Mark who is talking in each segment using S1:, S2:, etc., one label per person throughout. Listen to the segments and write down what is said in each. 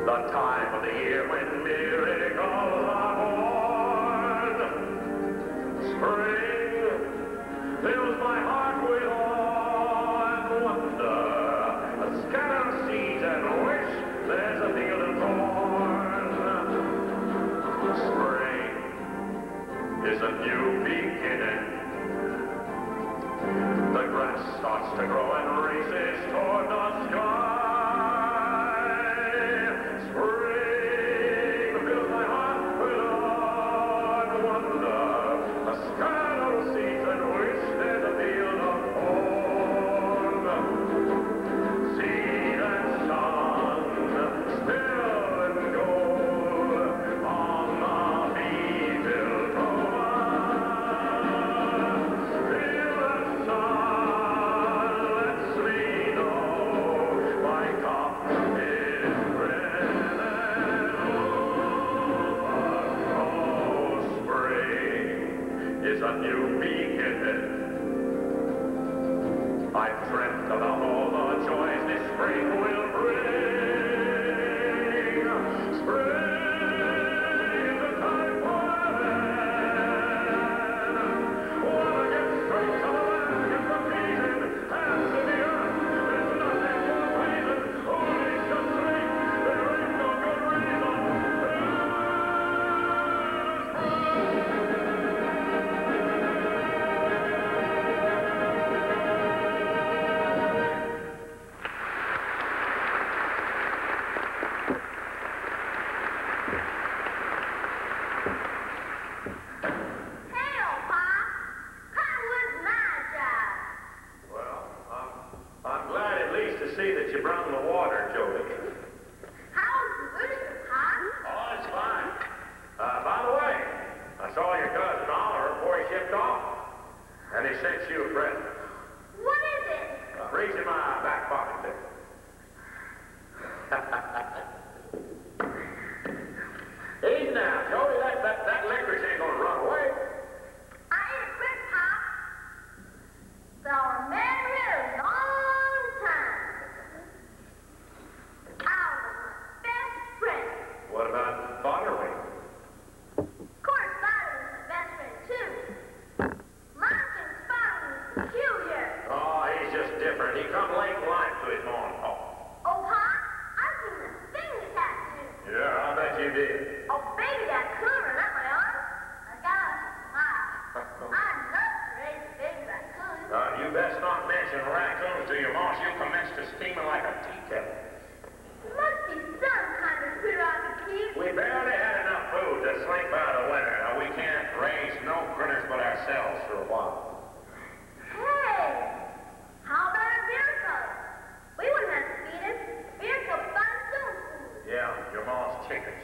S1: The time of the year when miracles are born. Spring fills my heart with awe and wonder. A scatter seeds and wish there's a field of corn. Spring is a new beginning. The grass starts to grow and races toward the sky. Spring fills my heart with awe and wonder. A scatter of seeds and wish there's a field of corn. Seed and sun, still and gold, on the bee-filled clover. Feel the sun lets me know my cup is red and over. Oh, spring is a new beginning. I've dreamt about all the joys this spring will bring. Spring is a time for man. Wanna get straight to the land, get the pleasing, hands in the earth. There's nothing more pleasing, only to sleep. There ain't no good reason.
S2: Hey, old Pop. Cottonwood's my job.
S1: Well, I'm glad at least to see that you brought the water, Jody.
S2: How's the rooster, Pop?
S1: Oh, it's fine. By the way, I saw your cousin Oliver before he shipped off, and he sent you a present.
S2: What is it?
S1: Reach in my back pocket there. Easy now, Jody. That licorice ain't gonna run away.
S2: I ate it quick, Pop. So a man really long time. I was my best friend.
S1: What about Bartlett?
S2: Of course, Bartlett was my best friend, too. Martin's father was peculiar.
S1: Oh, he's just different. He come late in life to his mom and pop.
S2: Oh, Pop, I've seen the thing this afternoon.
S1: Yeah, I bet you did.
S2: Oh, baby, that Cullum up my arm. I got a smile. I'd love to raise a big raccoon.
S1: You best not mention raccoons to your mom. She'll commence to steaming like a tea kettle.
S2: There must be some kind of critter I could keep.
S1: We barely had enough food to sleep by the winter. Now, we can't raise no critters but ourselves for a while.
S2: Hey, how about a beer cub? We wouldn't have to feed him. Beer cubs find soon.
S1: Yeah, your mom's chickens.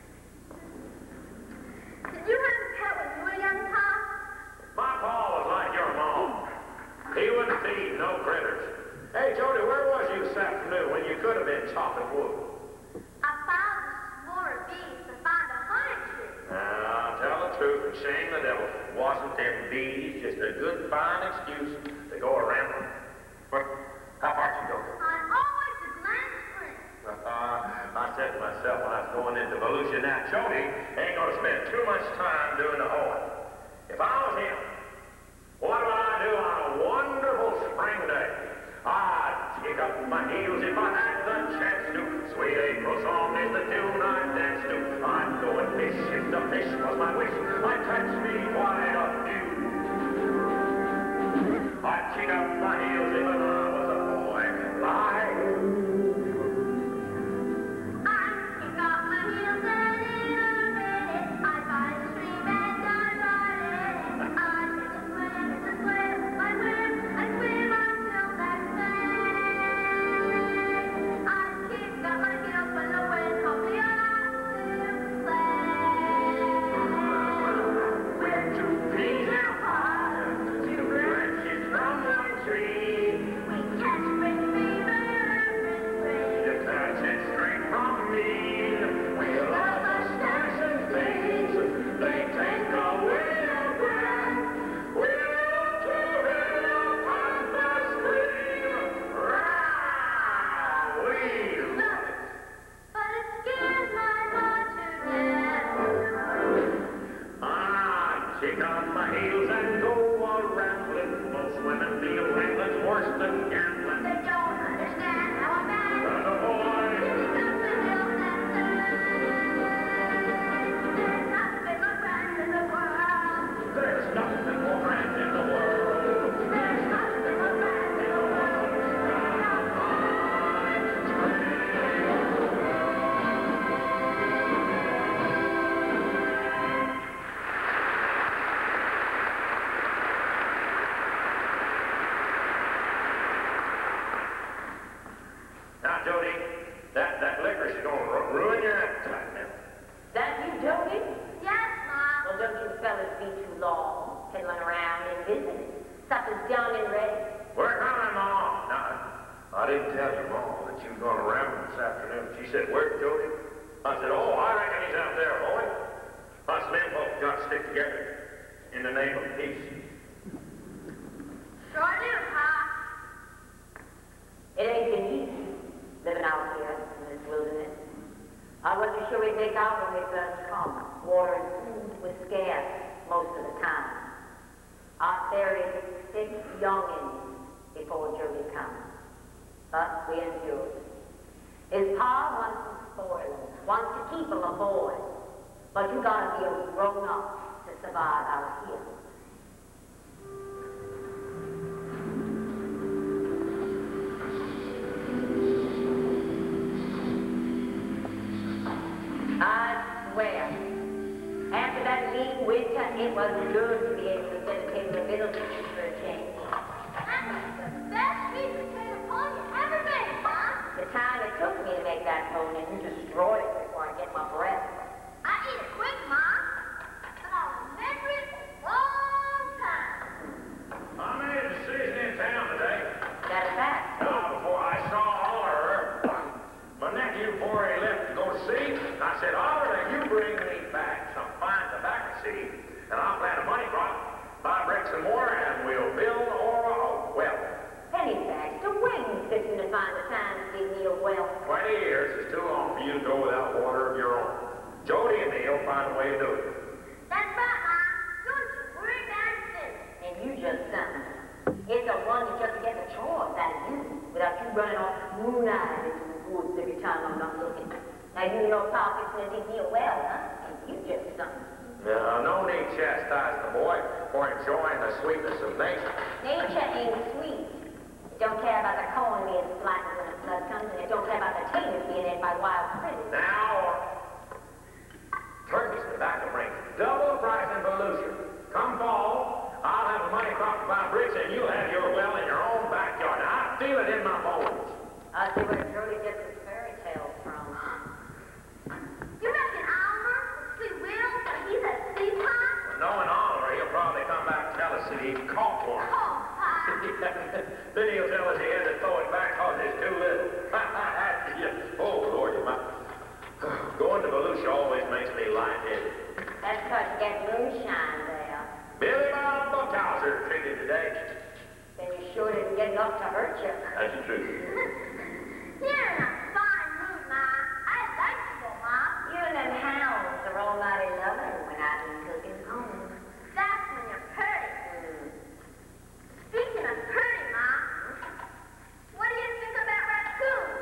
S2: Did you have a pet when you were young, Pop?
S1: My pa was like your mom. He wouldn't feed no critters. Hey, Jody, where was you this afternoon when you could have been chopping wood?
S2: I found a swarm of bees to find a honey tree.
S1: Now, tell the truth and shame the devil. Wasn't them bees just a good, fine excuse to go around? But how far you go?
S2: I'm always a glance spring.
S1: I said to myself when I was going into Volusia, now Jody ain't going to spend too much time doing the hoeing. If I was him, what would I do on a wonderful spring day? I'd kick up my heels if I had the chance to. Sweet April song is the tune I'd dance to. I'd go and fish if the fish was my wish. I'd catch me quite a few. I'd kick up my heels if I was a boy. Like peas in a pod, two branches from one tree. didn't tell your mom that you was going to ramble this afternoon. She said, where's Jody? I said, oh, I reckon he's out there, boy. Us men folks got to stick together in the name of peace.
S2: Sure do, Pa.
S3: It ain't been easy living out here in this wilderness. I wasn't sure we'd make out when we first come. Water and food was scarce most of the time. I buried 6 youngins before Jody come. But we endured. His pa wants to spoil him, wants to keep him a boy. But you gotta be a grown-up to survive out here. I swear, after that mean winter, it was good to be able to sit and take a little for a change.
S2: That's the best sweet potato pony ever made, Mom.
S3: The time it took me to make that pony and destroy it before I get my breath.
S2: I eat it quick, Mom. But I'll remember it a long time.
S1: I made a decision in town today.
S3: That a fact?
S1: Before I saw Oliver, my nephew, before he left to go to sea, I said, Oliver, you bring me back some fine tobacco seed, and I'll plant a money crop, buy bricks and mortar, and we'll build a well.
S3: Penny bags, the wings fixing to find the time to dig me a well.
S1: 20 years is too long for you to go without water of your own. Jody and me will find a way to do it.
S2: That's right, Mom. Don't you worry about it.
S3: And you just something. It's a wonder just to get the chores out of you without you running off moon-eyed into the woods every time I'm not looking. Now you and your pa fixing to dig me a well, huh? And you just something.
S1: No need chastise the boy for enjoying the sweetness of nature.
S3: Nature ain't sweet. It don't care about the corn being flattened when the flood comes, and it don't care about the taters being ate by wild critters.
S1: Now, turkeys, tobacco brings double the price in Volusia. Come fall, I'll have a money crop to buy bricks, and you'll have your well in your own backyard. Now, I feel it in my bones.
S3: I see where Jody gets his fairy tales from.
S2: You reckon Oliver will see Will when he's at sea, Pa?
S1: Well, knowing Oliver, he'll probably come back and tell us that he caught one.
S2: Oh, Pa.
S1: Then he'll tell us he had to throw it back because it's too little. Oh, Lord, you might. Going to Volusia always makes me lightheaded.
S3: That's because you get moonshine there.
S1: Billy Bob Buckhauser treated today.
S3: Then you sure didn't get enough to hurt you.
S1: That's the truth.
S2: You're in a fine mood, Ma. I'd like to go, Ma.
S3: You and them hounds are almighty loving when I be cooking home.
S2: That's when you're pretty. Speaking of pretty, Ma, what do you think about raccoons?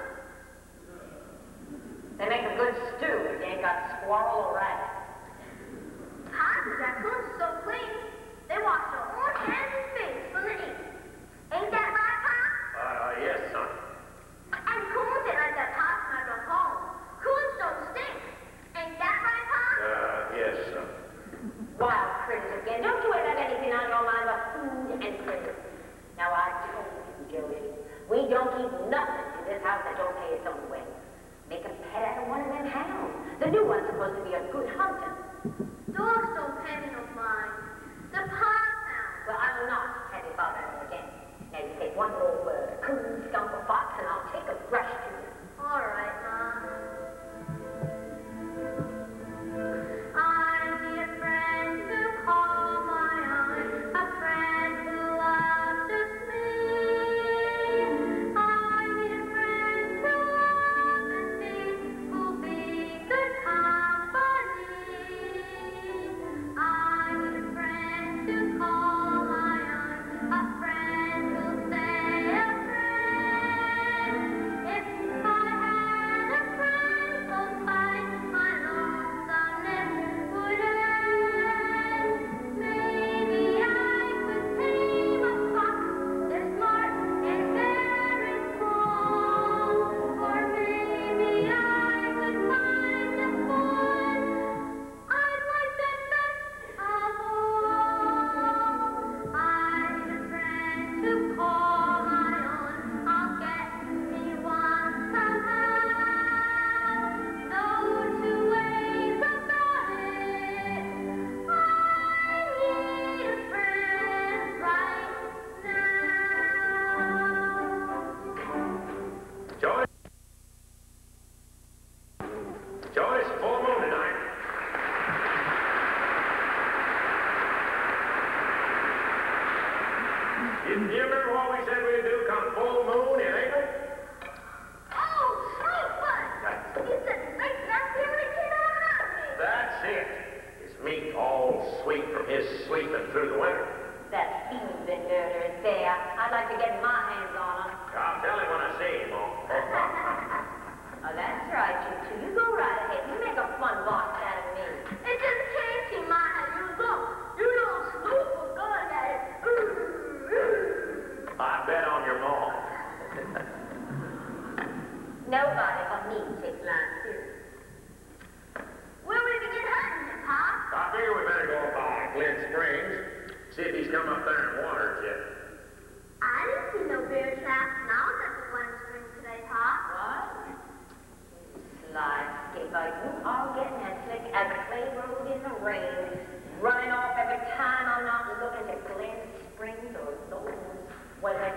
S3: They make a good stew if you ain't got squirrel or rabbit.
S2: Pa's raccoons are so clean, they wash their own hands and face when they eat. Ain't that right, Pa?
S1: Yes, son.
S2: And coons ain't like that pot when I go home. Coons don't stink. Ain't that right, Pa?
S1: Yes, son.
S3: Wild critters again. Don't you ever have anything on your mind but food and critters? Now, I told you, Jody, we don't keep nothing in this house that don't pay its own way. Make a pet out of one of them hounds. The new one's supposed to be a good hunter.
S2: Dogs don't pay me no mind. The Pa's hound.
S3: Well, I'll not have you bother me again. Now, you say one more word, a coon, skunk, or fox, and I'll take a brush to you.
S2: All right, Ma. I need a friend to call my own, a friend who loves to sleep. I need a friend to love and feed, who'll be good company. I need a friend to call my own, a friend who'll stay a friend. If
S3: Nobody but me takes life serious.
S2: Where will we begin hunting, Pop?
S1: I figure we better go by Glen Springs, see if he's come up there and watered yet.
S2: I didn't see no bear traps when I was at the one spring today, Pop.
S3: What? Sly skipper, you are getting as slick as a clay road in the rain, running off every time I'm not looking at Glen Springs or those. Well, that's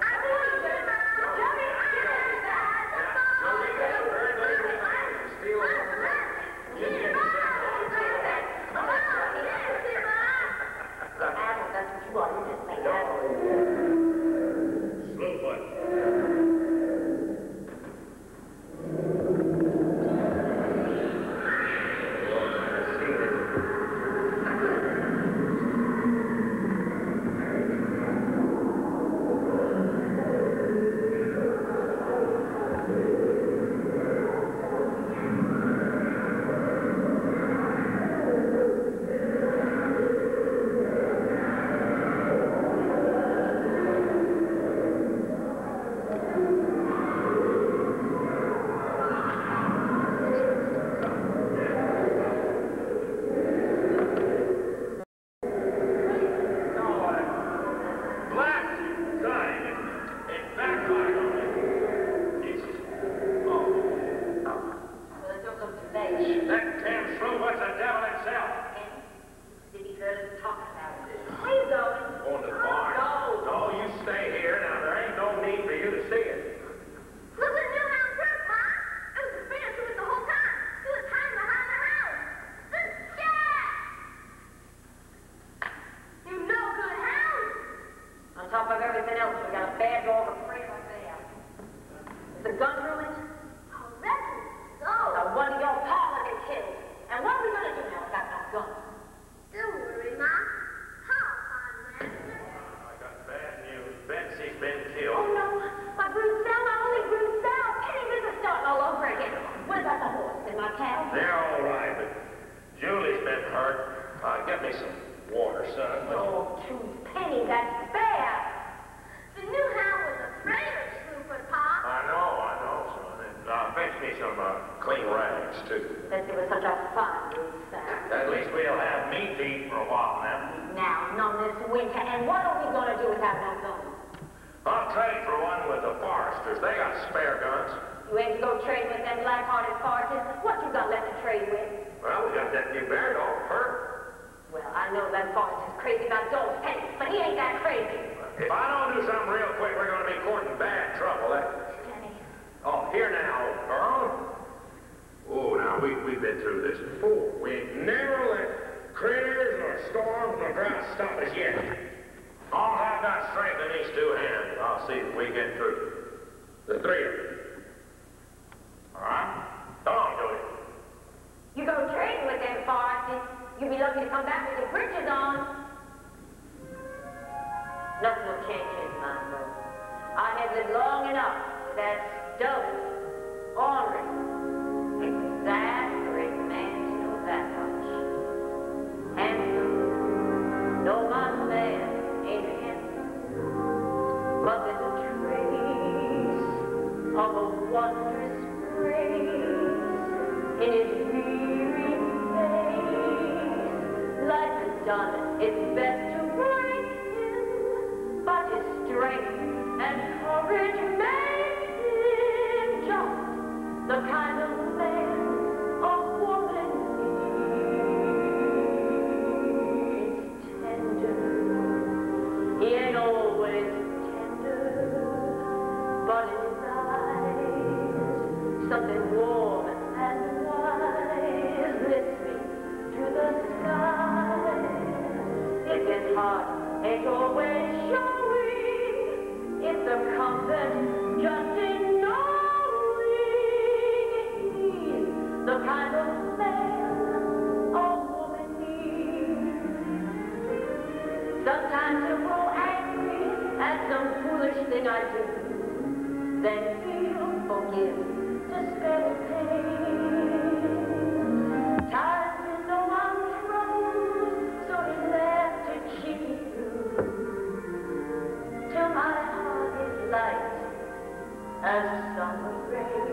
S3: as summer rain.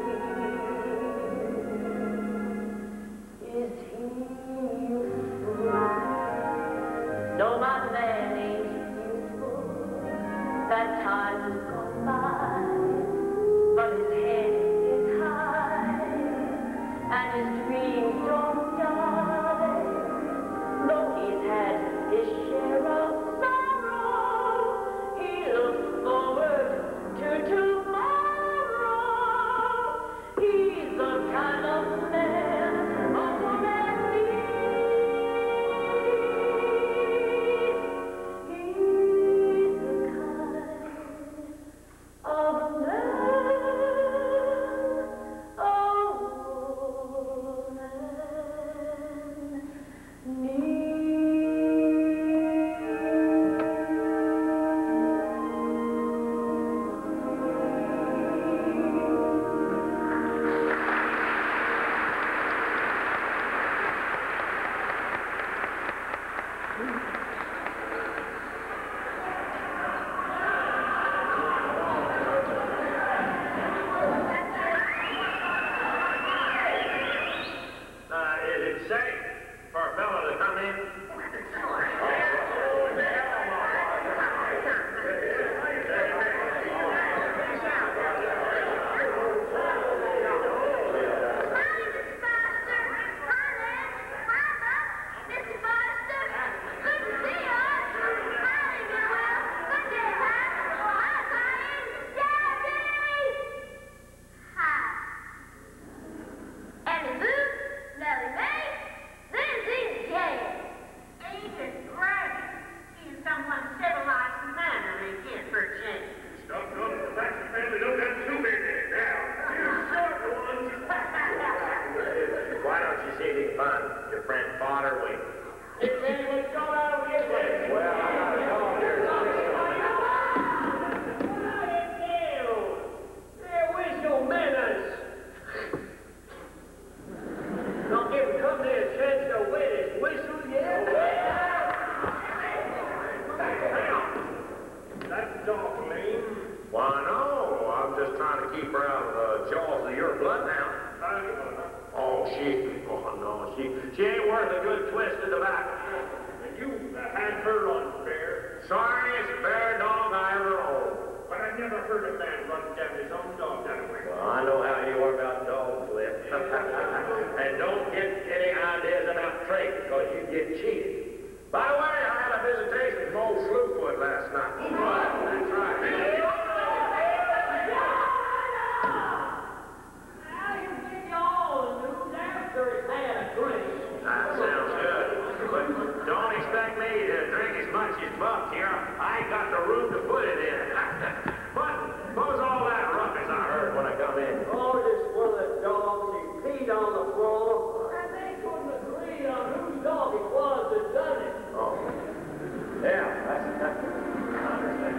S3: Is he useful? No, my man ain't useful. That time has gone by, but his head is high, and his dreams don't die. Though he's had his share of sorrow, he looks forward to tomorrow. He's the kind of man a woman needs. He's the kind of man a woman needs.
S1: Is it safe for a fellow to come in? Why don't you see if you can find your friend Bartlett? Well, I got a call here.
S4: Where's your manners? Don't give him company a chance to wet his whistle yet? Hang on. That dog lame.
S1: Why, no. I'm just trying to keep her out of the jaws of your bloodhound. Oh, no, she ain't worth a good twist of tobacco.
S4: And you had her unfair.
S1: Sorriest fair dog I ever owned.
S4: But I never heard a man run down his own dog that way.
S1: Well, I know how you are about dogs, Flip. And don't get any ideas about trade, because you get cheated. By the way, I had a visitation from old Slewfoot last night. That's right. That sounds good. But don't expect me to drink as much as Buck here. I ain't got the room to put it in. But what was all that ruckus I heard when I come in?
S4: Oh, this one of the dogs, he peed on the floor. And they couldn't agree on whose dog it was that done it.
S1: Oh. Yeah, that's I understand.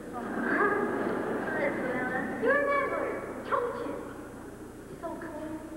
S2: So clean.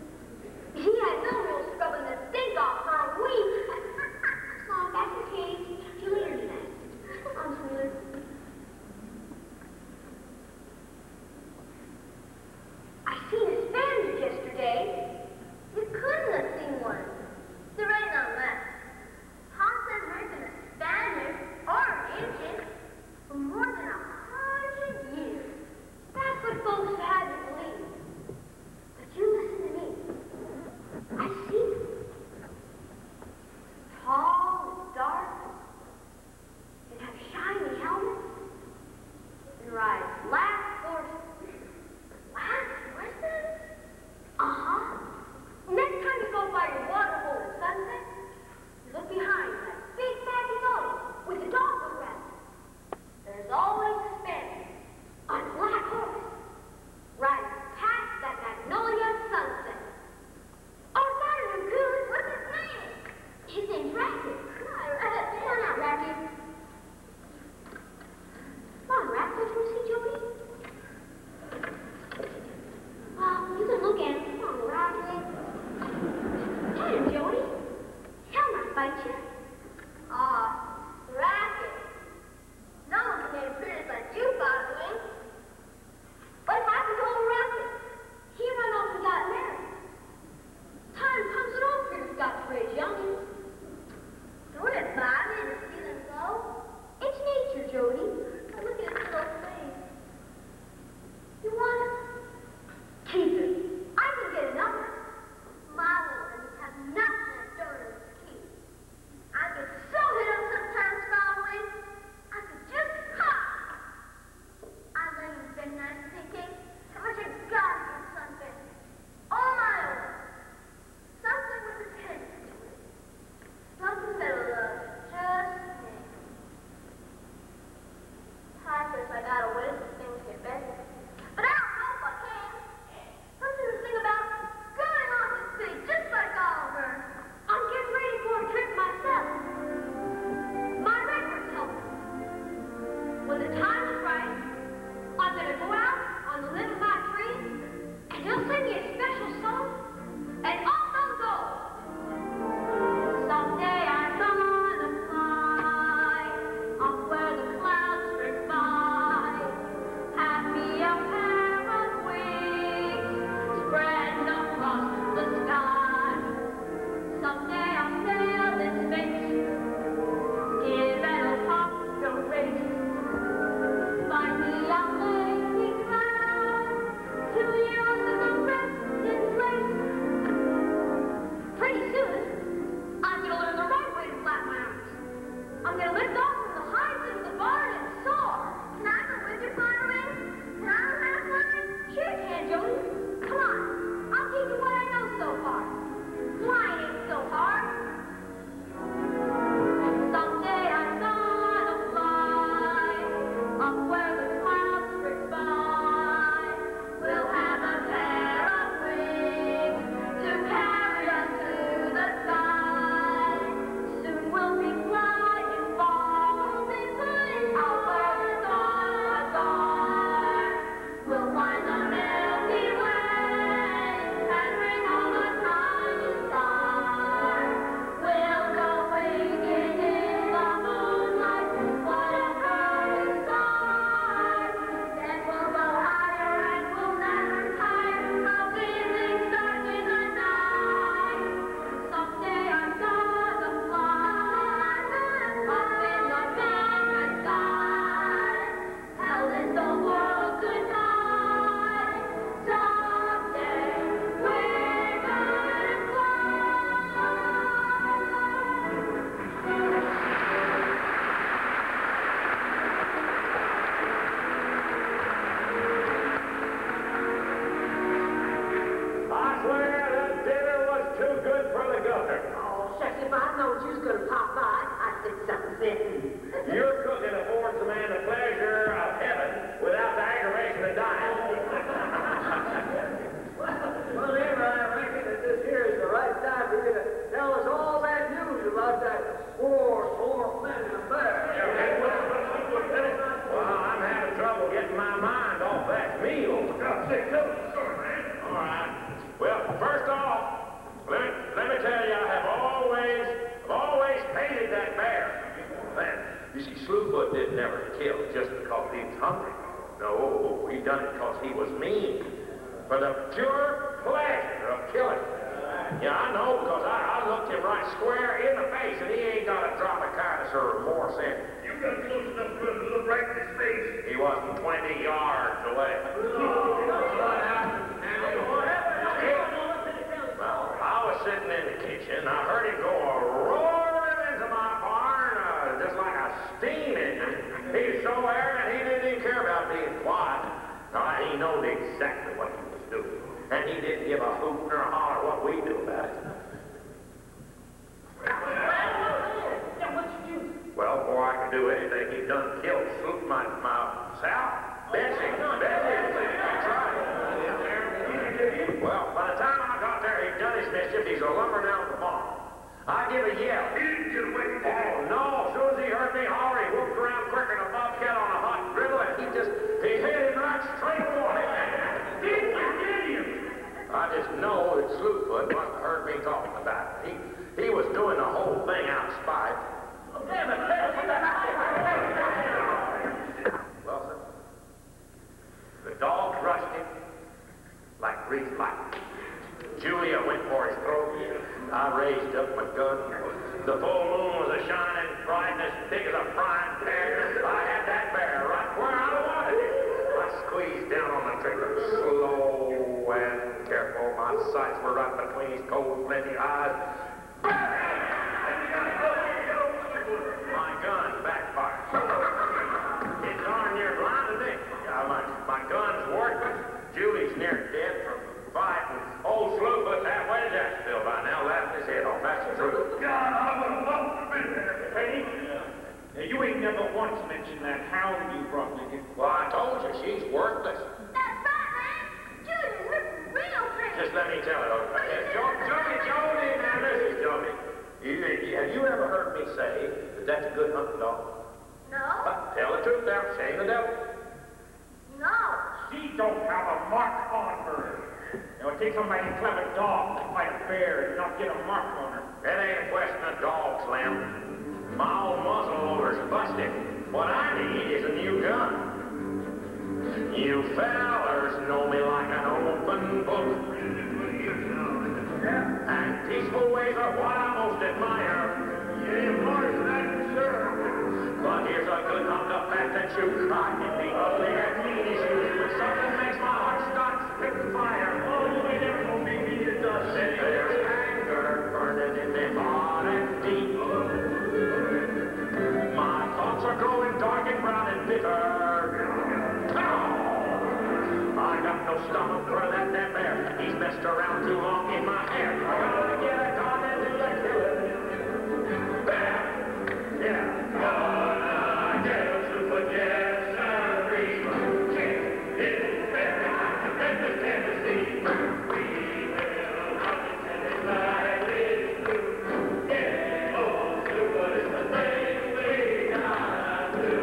S3: thought you was going to pop by. I said something.
S1: Your cooking affords a man the pleasure of heaven without the aggravation of dying.
S4: Well, Neighbor, I reckon that this here is the right time for you to tell us all that news about that poor man affair.
S1: Well, I'm having trouble getting my mind off that meal.
S4: God, say, tell us the story, man.
S1: All right. Well, first off, let me tell you, I've always hated that bear. Man, you see, Slewfoot didn't never kill just because he was hungry. No, he done it because he was mean. For the pure pleasure of killing. Yeah, I know, because I looked him right square in the face, and he ain't got a drop of kindness or remorse in him.
S5: You got close enough for him to look right in his face.
S1: He wasn't 20 yards away. Well, I was sitting in the kitchen, I heard him go roaring into my barn, just like a steam engine. He was so arrogant, he didn't even care about being quiet. He knowed exactly what he was doing, and he didn't give a hoot nor a holler what we do about it. Well, before I could do anything, he done killed myself. Betsy, that's right. Well, by the time I got there, he'd done his mischief. He's a lumbering out of the barn. I give a yell.
S5: He didn't get away from
S1: Oh, no. As soon as he heard me holler, he whooped around quicker than a bobcat on a hot griddle, and he hit him right straight for him.
S5: Did you?
S1: I just know that Slewfoot must have heard me talking about it. He was doing the whole thing out of spite. Well, sir, the dogs rushed him like greased lightning. Julia went for his throat. I raised up my gun. The full moon was a-shining bright and as big as a frying pan. I had that bear right where I wanted it. I squeezed down on the trigger, slow and careful. My sights were right between his cold, flinty eyes. My gun backfired. It's darn near blinded me. My gun's worthless. Julie's near dead from fighting. Old Slewfoot's halfway to Jacksonville by now, laughing his head off. That's the truth.
S5: God, I would have loved to have been there.
S6: Hey, now you ain't never once mentioned that hound you brought with you.
S1: Well, I told you, she's worthless.
S2: That's right, man. Judy looks real pretty.
S1: Just let me tell it, okay? Jody, now listen, Jody. Have you ever heard me say that that's a good hunting dog?
S2: No.
S1: Tell the truth now, shame the devil.
S2: No.
S6: She don't have a mark on her. Now it takes a mighty clever dog to fight a bear and not get a mark on her.
S1: That ain't a question of dog, Slim. My old muzzle loader's busted. What I need is a new gun. You fellers know me like an open book. And peaceful ways are what I most admire.
S5: Yeah, boys, that's sure.
S1: But here's a good hump up back that shoot. I can be ugly and mean as you. When something makes my heart start spitting fire.
S5: Oh, you ain't ever gonna make me a dust.
S1: There's anger burning in me heart and deep. My thoughts are growing dark and brown and bitter. I got no stomach for that bear. He's messed around too long in my hair. I gotta get a gun and do the killing. Bear! Yeah. Gonna get a super yes, sirree. It's bear. Memphis, Tennessee. We will hunt it like this too. Yeah, oh, super is the thing we gotta do.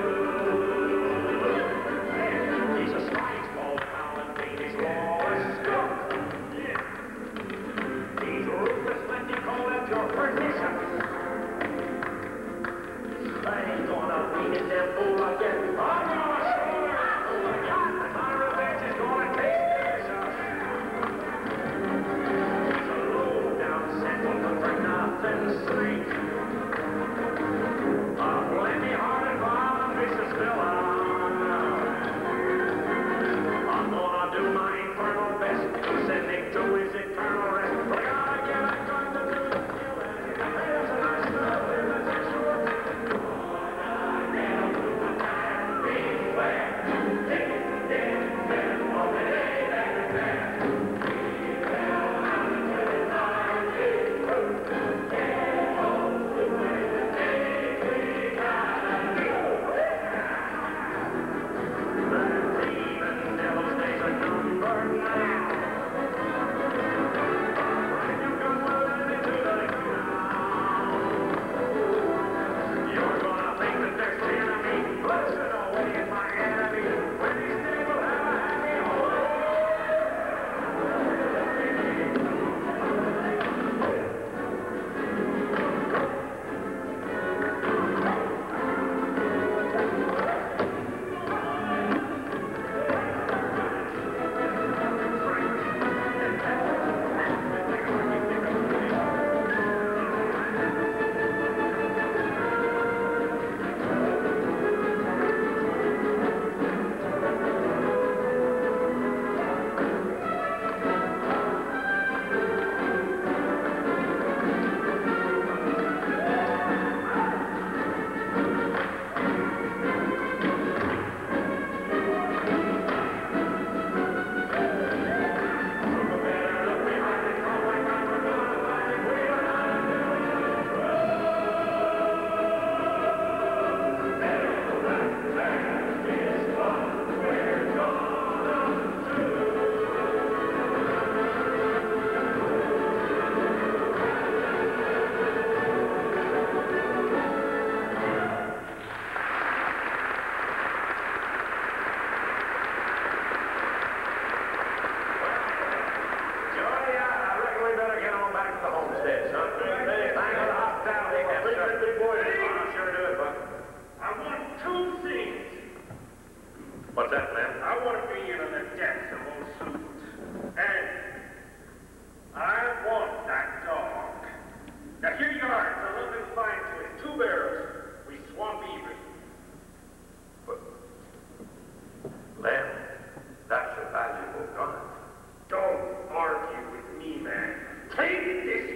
S1: He's a spice ball.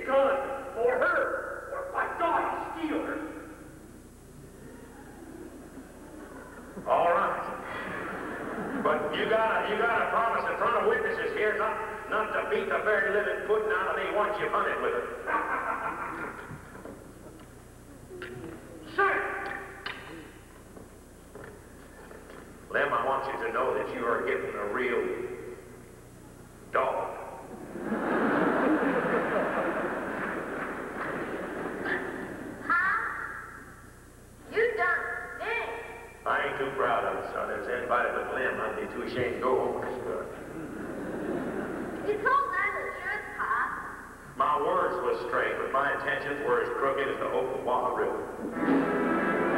S5: gun or her, or by God, I'll steal her.
S1: All right. But you gotta promise in front of witnesses here not to beat the very living pudding out of me once you've hunted with it.
S5: Sir!
S1: Lem, I want you to know that you are getting a real dog.
S2: You done it.
S1: I ain't too proud of it, son. If there's anybody but Lem, I'd be too ashamed to go home with this gun.
S2: You told that the truth, Pa.
S1: My words was straight, but my intentions were as crooked as the Oklahoma River.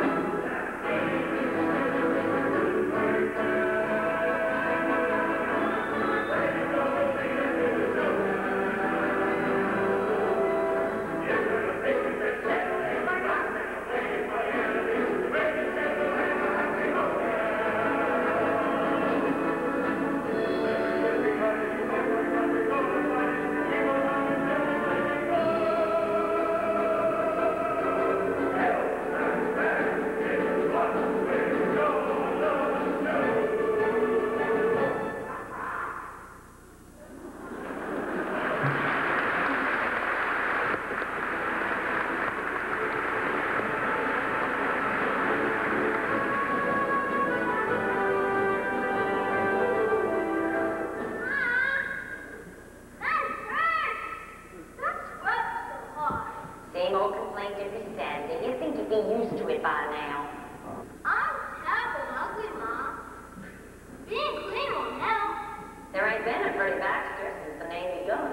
S3: Same old complaint every Saturday. You think you'd be used to it by now.
S2: I'm terrible and ugly, Mom. Being clean won't help.
S3: There ain't been a Pretty Baxter since the name begun.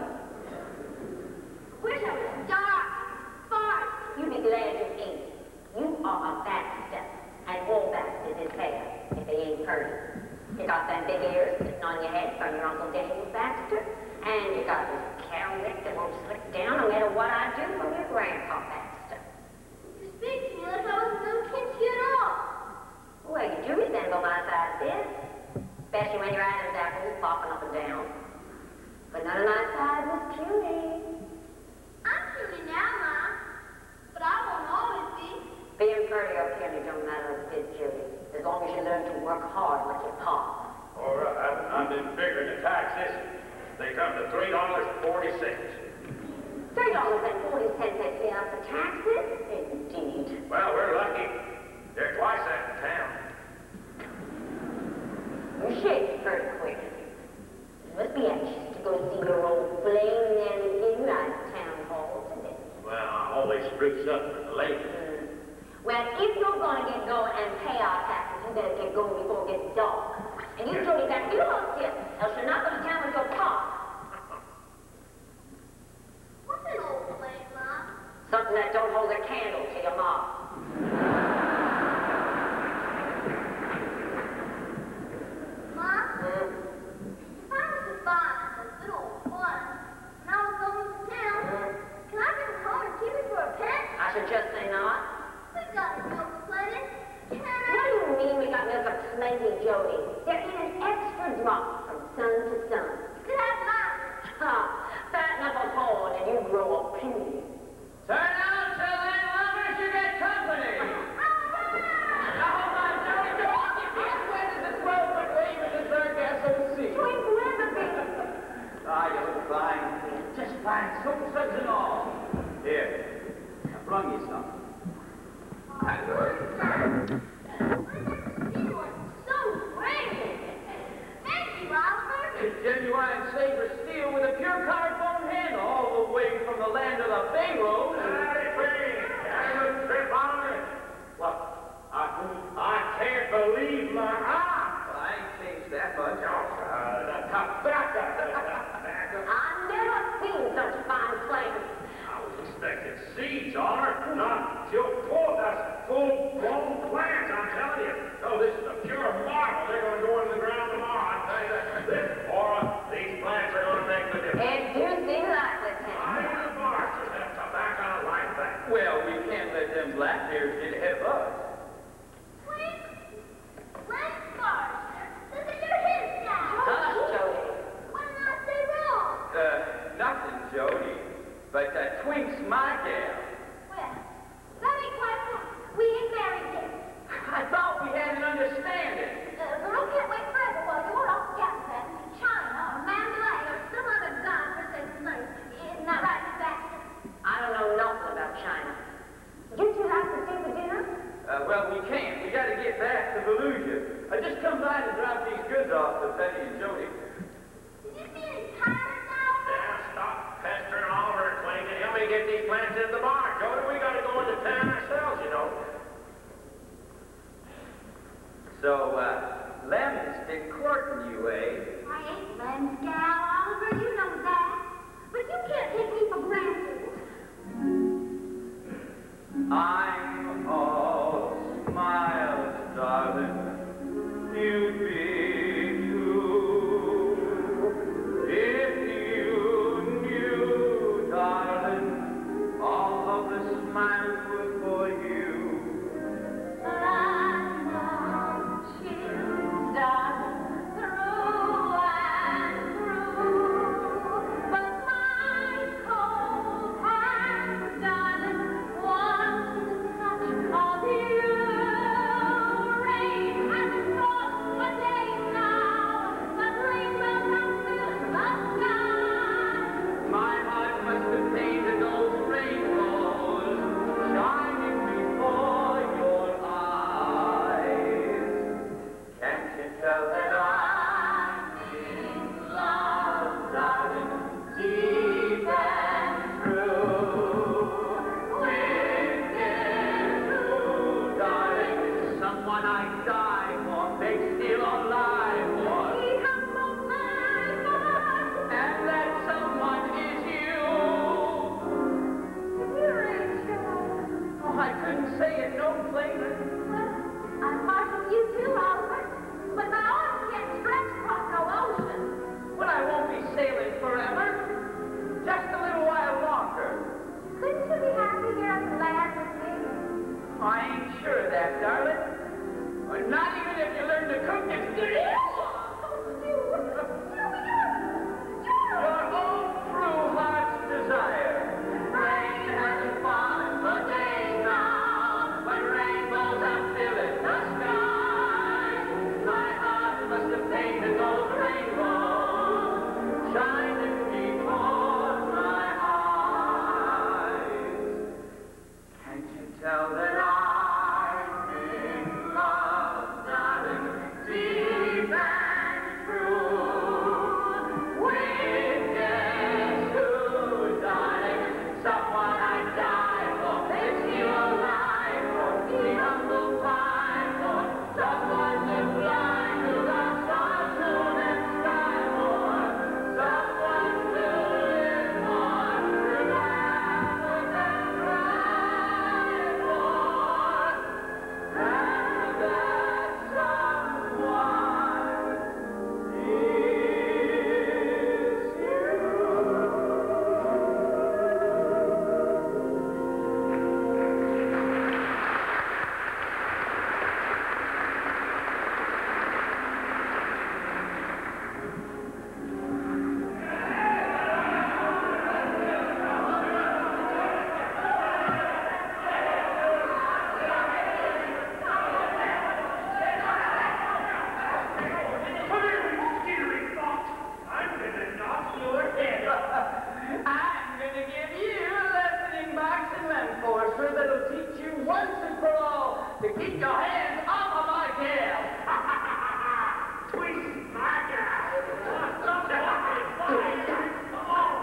S2: I wish I was dark, far.
S3: You be glad you ain't. You are a Baxter, and all Baxters is hair, if they ain't pretty. You got them big ears sitting on your head from your Uncle James Baxter, and you got this cow neck that won't slip down no matter what I do from your Grandpa Baxter.
S2: You speak to me like I was no kid to you at all.
S3: Well, you do resemble my size, dear. Especially when your Adam's apple is popping up and down. But none of my size was puny.
S2: I'm puny now, Mom. But I won't always be.
S3: Being pretty or puny don't matter a bit, Judy. As long as you learn to work hard like your pa.
S1: All right, I've been figuring the taxes. They come to $3.40.
S3: $3.40 they pay out for taxes? Indeed.
S1: Well, we're lucky. They're twice that in town.
S3: You shake pretty quick. You must be anxious to go see your old flame Nanny Gill at town hall today.
S1: Well, I always spruce up for the ladies.
S3: Well, if you're going to get going and pay our taxes, you better get going before it gets dark. And you Jody, got you up here, else you're not going to town with your pa.
S2: What's an old flame, Mom?
S3: Something that don't hold a candle to your ma.
S2: Mom? If I was to buy a good old one when I was going to town, can I bring it home and keep it for a pet?
S3: I should just say not.
S2: We got milk plenty. Can
S3: What do you mean we got milk plenty, Jody? There ain't an extra drop from sun to sun.
S2: You could have mine.
S3: Ha! Fatten up a horn and you grow a puny.
S4: Turn out till then, lovers, you get company. Now hold on, Joey, don't get me wet as a 12-foot wave in the sargasso sea.
S3: You ain't never been.
S4: Ah, you look fine. Just fine, soap suds and all. Here, I brung you some.
S2: So great. Thank you, Oliver.
S4: It's genuine saber steel with a pure carbon handle all the way from the land of the Pharaohs.
S1: Well, I can't believe my eyes.
S4: Well, I ain't changed that much.
S1: The tobacco.
S3: I've never seen such fine flames.
S1: I was expecting seeds, Honor, not your poor. That's full-blown plants, I'm telling you. Oh, this is a pure marvel. They're going to go into the ground tomorrow. I tell you that. These plants are going to make the difference.
S3: It do seem likely, Tim.
S1: I ain't a bastard. That tobacco like that.
S4: Well, we can't let them black bears get ahead of us.
S2: Wait. Let's start. Listen to his sound.
S3: Hush, Jody.
S2: What did I say wrong?
S4: Nothing, Jody. But twink's my gal.
S2: Well, that ain't quite right. We ain't married yet.
S4: I thought we had an understanding.
S2: Girl can't wait forever while you're off gallivanting to China or Mandalay or some other godforsaken place. Isn't that right, Miss Baxter?
S3: I don't know nothing about China. You two like to stay for dinner?
S4: Well, we can't. We got to get back to Volusia. I just come by to drop these goods off to Betty and Jody.
S2: Did you see any tires now?
S1: Now stop pestering Oliver and Clayton and help me get these plants in the barn. Jody, we got to go into town ourselves, you know.
S4: So, Lem's been courting you, eh?
S2: I ain't Len's gal, Oliver. You know that. But you can't take me for granted.
S4: I'm all smiles, darling. You'd be too if you knew, darling, all of the smiles were for you.
S2: But I know chills, darling, through and through. But my cold hands, darling, want the touch of you. Rain hasn't fallen for days now, but rainbows have filled the sky.
S4: My heart must have painted those rainbows shining before your eyes. Can't you tell that I'm in love, darling, deep and true? With you, darling, someone I die for, make still alive for.
S2: He humbled my heart.
S4: And that someone is you.
S2: You ain't sure.
S4: Oh, I couldn't say it no plainer.
S2: Well, I'm partial to you too, Oliver. But my arms can't stretch across no ocean.
S4: But I won't be sailing forever. Just a little while longer.
S2: Couldn't you be happy here on the land with me?
S4: I ain't sure of that, darling. Or not even if you learn to cook and your own true heart's desire. Rain hasn't fallen for days now, but rainbows are filling the sky. My heart must have painted those rainbows, shining before my eyes. Can't you tell that I'm in love, darling, deep and true? With you, darling, someone I die for, makes you alive for, the humble pine for, someone to fly to the sun, moon, and sky for, someone to live for, to laugh with and cry for, and that someone is you.
S5: Come here, you skittering fox. I'm gonna knock your head off.
S4: I'm gonna give you a lesson in boxing and forcer that'll teach you once and for all to keep your hands off of my gal.
S5: Twist my gal. Come on.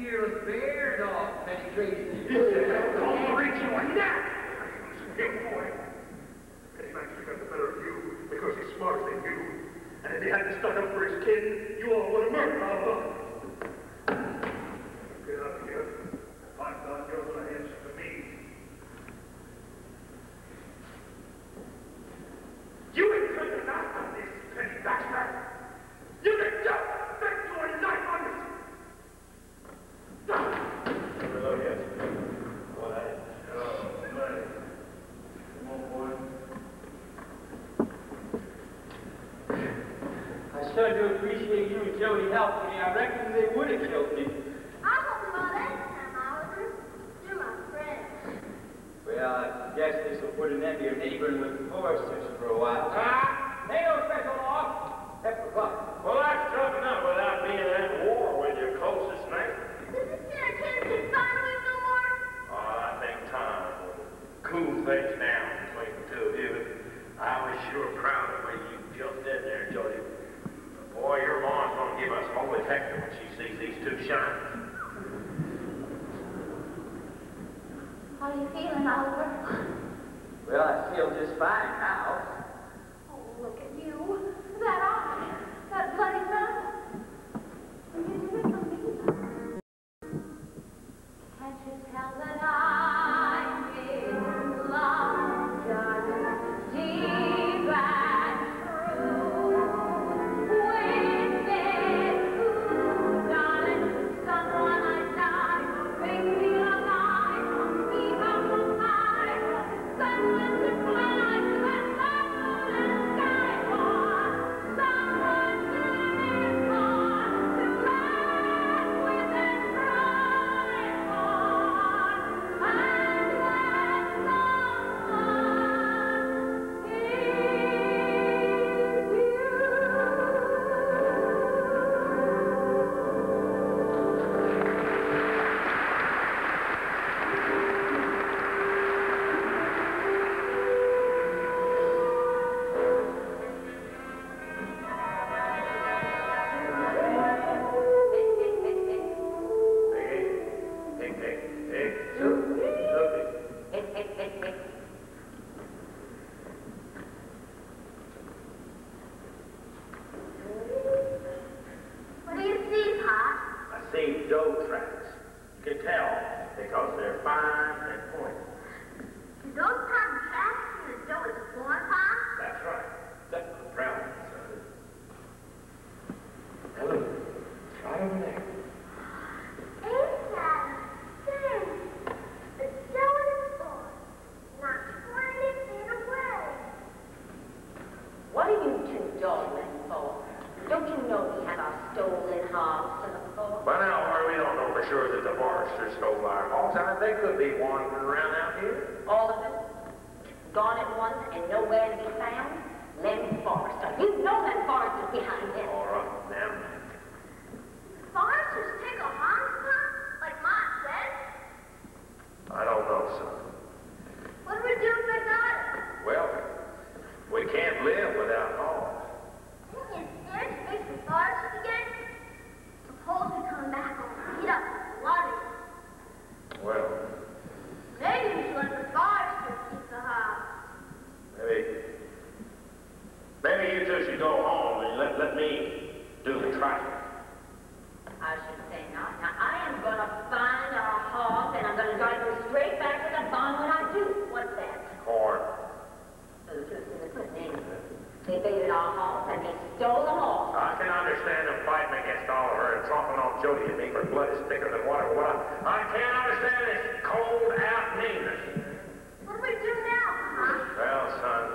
S4: fearless bear dog, Penny Tracy.
S5: I'll break your neck! Hey, boy. Penny Baxter got the better of you because he's smarter than you. And if he hadn't stuck up for his kin, you all would have murdered all of them. Get out of here. Find out you're going to answer to me. You ain't turned a knife on this, Penny Baxter. You can just stick your knife on this.
S1: Hello, yes. What?
S5: Oh, man. Come on, boy.
S4: I started to appreciate you and Jody helping me. I reckon they would have killed me.
S2: I'll help you out anytime, Oliver. You're my friend.
S4: Well, I guess this will put an end to your neighboring with the foresters for a while. Ain't no special law. Pepper buck.
S1: Well, that's tough enough without being at war with your closest neighbor.
S2: Does this dinner can't get finally no more?
S1: Oh, I think time will cool things down between the two of you. I was sure proud of the way you jumped in there, Jody. Boy, your mom's gonna give us holy hector when she sees these two shine.
S2: How are you feeling, Oliver?
S4: Well, I feel just fine now.
S2: Oh, look at you. That eye. That bloody mouth. You did it for me. Can't you tell that I'm in love, darling, deep and true? With this, ooh, darling, someone I die, bring me alive, even from high, sunlit to fly, and the moon and sky for someone to live for, to laugh with and cry for, and that someone
S1: Hey, hey, hey, Sophie.
S2: What do you see, Pop?
S1: I see doe tracks. You can tell because they're fine and pointed.
S2: Do those cotton tracks in the dough is born, Pop?
S1: That's right. That's the brown son. Now look, right over there.
S2: Ain't that a thing? The dough is born, not pointed in a way.
S3: What are you two dawdling for? Don't you know we have our stolen hogs to look for?
S1: Well, now, we don't know for sure that the foresters stole our hogs. I mean, they could be wandering around out here.
S3: All of them? Gone at once and nowhere to be found? Lem Forrester. You know that Forrester's behind this.
S1: All right, now.
S2: Foresters take a hogs, Pop? Like Ma said?
S1: I don't know, son.
S2: What do we do if they got it?
S1: Well, we can't live without hogs.
S2: Ain't you scared to face the foresters again? Suppose we come back all beat up and bloody.
S1: Well,
S2: Maybe we should let the foresters keep the hogs.
S1: maybe you two should go home and let me do the tracking.
S3: I should say not. Now, I am going to find our hogs and I'm going to drive them straight back to the barn when I do. What's that?
S1: Corn.
S3: They baited our hogs and they stole them all.
S1: I can understand them fighting against Oliver and tromping on Jody and me where blood is thicker than water. What I can't understand is cold-out meanness.
S2: What do we do now, Pop?
S1: Well, son,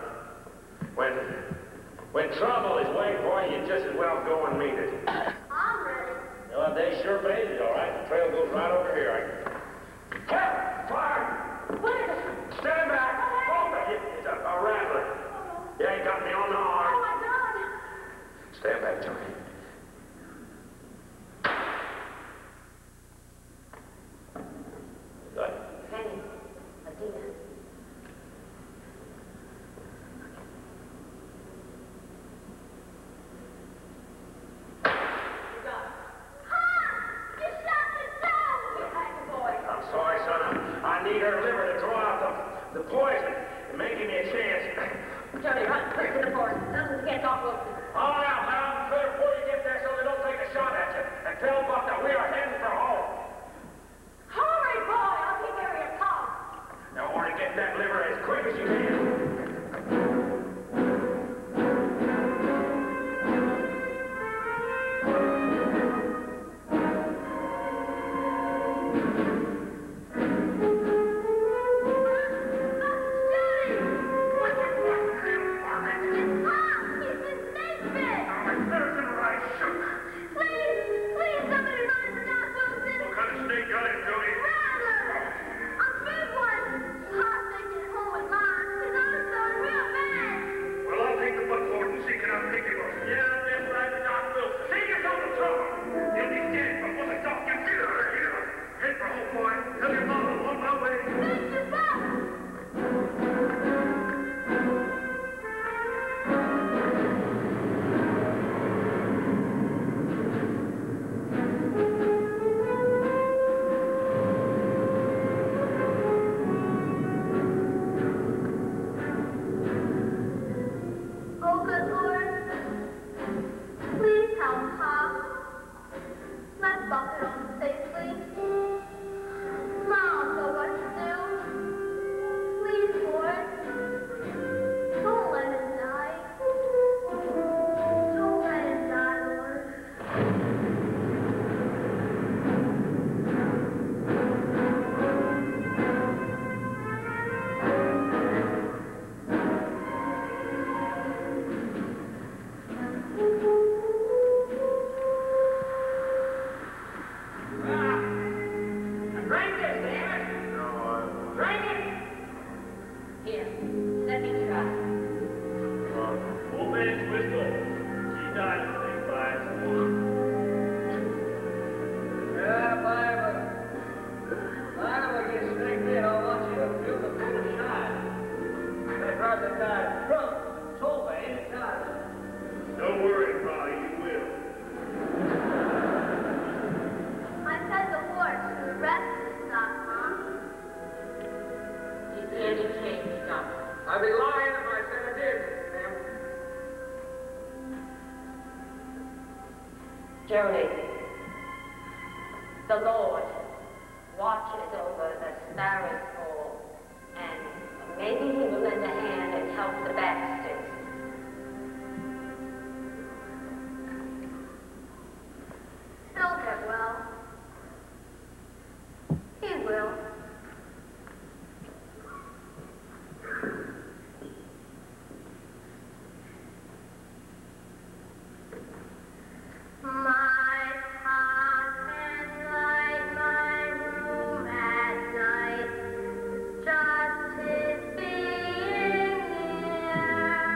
S1: when trouble is waiting for you, you just as well go and meet it.
S2: I'm ready.
S1: Well, they sure baited, all right. The trail goes right over here. Help! Fire!
S3: What is it?
S1: Stand back! Both of you! It's a rattler. You ain't got me on the arm.
S2: Oh, my God.
S1: Stand back, Johnny. Good.
S3: Penny, Adina.
S2: You
S1: need her liver to draw out the poison and make me a chance.
S3: Jody, run quick to the forest. Tell them to get Doc Wilson.
S1: Oh, yeah, I'll clear before you get there so they don't take a shot at you. And tell Buck that we are heading for home.
S3: Hurry, boy! I'll take care of your cow.
S1: Now, I want to get that liver as quick as you can.
S3: Jody, the Lord watches over the sparrow's fall, and maybe he will lend a hand and help the Baxters.
S2: He'll get well. He will. My heart can light my room at night, just his being near.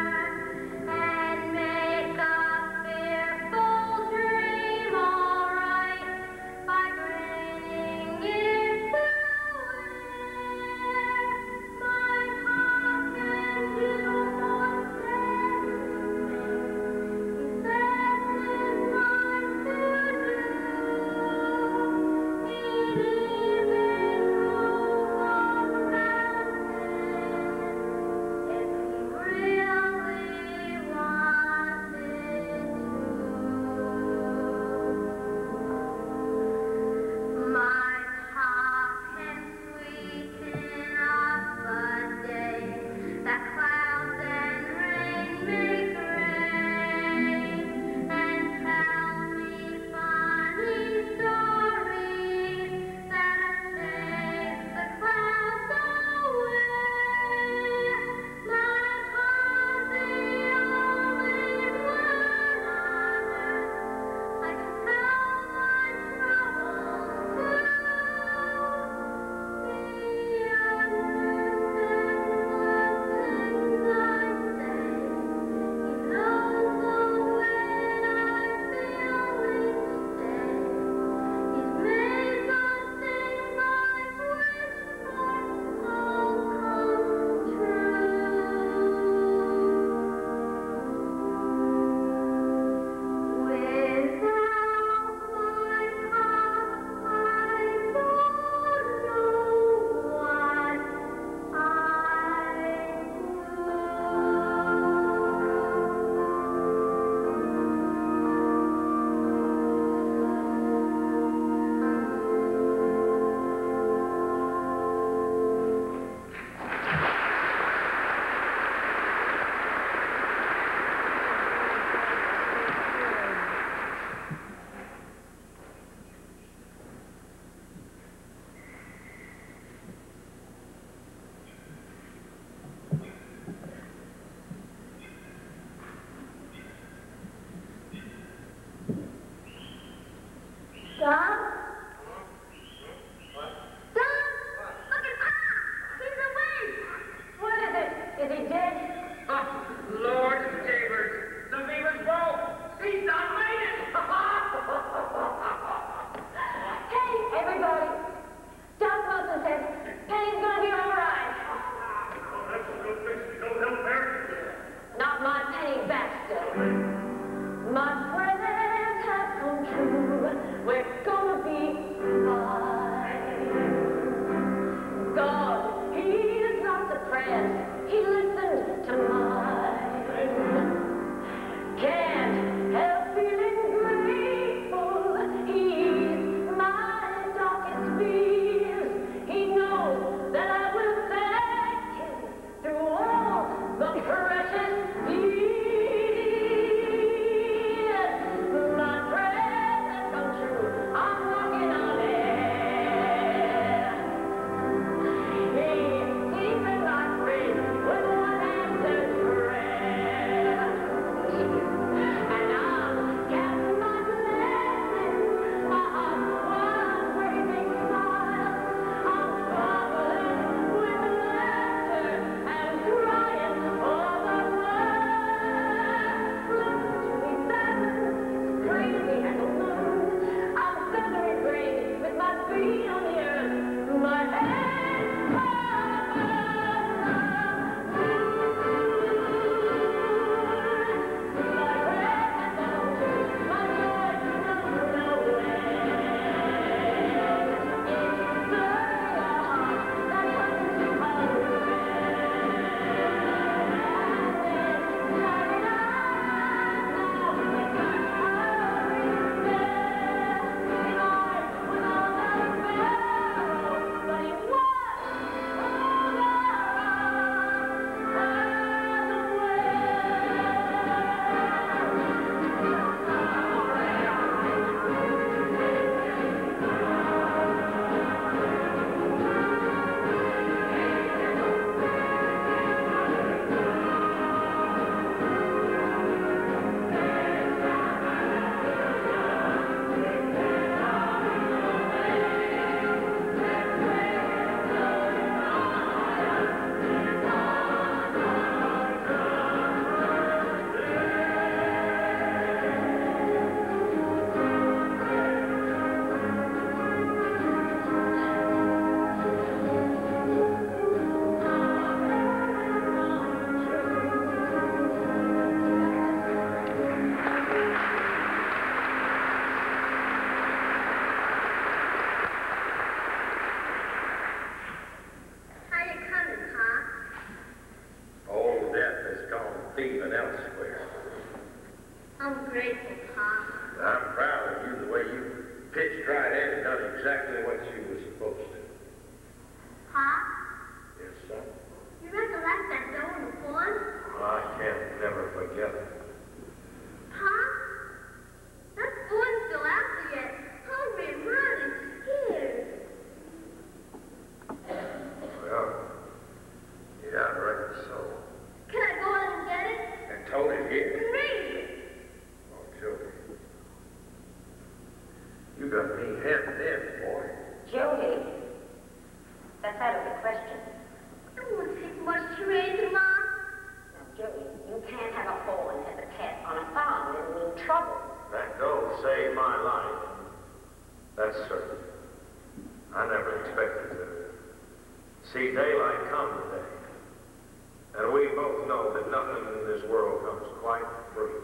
S1: expected to see daylight come today. And we both know that nothing in this world comes quite free.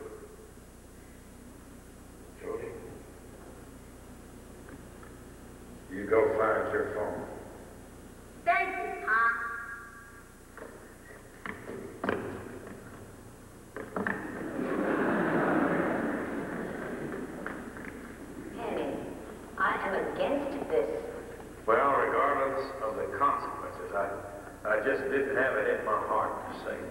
S1: Jody, you go find your phone.
S2: Thank you, Pop.
S3: Penny, I am against this.
S1: Well, regardless of the consequences, I just didn't have it in my heart to say it.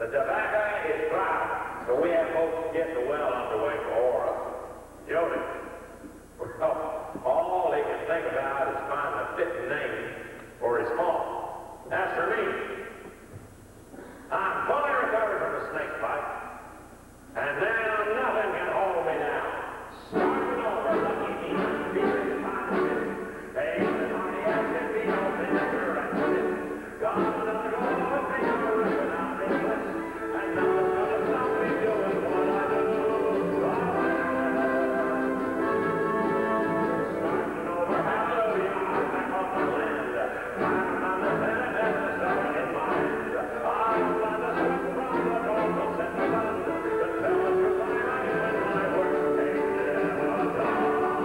S1: The tobacco is dry, so we have folks getting the well underway for Aura. Jody, well, all they can think about is finding a fitting name for his farm. As for me, I'm fully recovered from the snake bite, and now nothing can hold me down. Starting over, lucky me, feeling fine and fit. Hey, everybody else can be no vinegar and spit. God's gonna go off and over without English, and nothing's gonna stop me doing what I do. Starting over, hallelujah, I'm back on the land. Riding on the bed and the sun in mind. I'm on the sweat from the Gulf of Central to tell the truth I am when my work takes never done.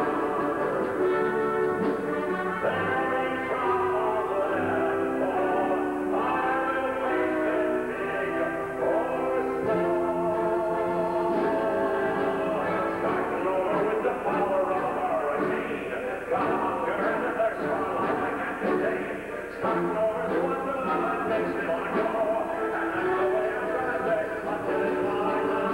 S1: There ain't trouble left for I will face it big or small. Starting over with the power of a hurricane. Got a hunger and a thirst for life I can't contain. Starting over is wonderful and makes me want to go. And that's the way I'm trying to stay until it's my time.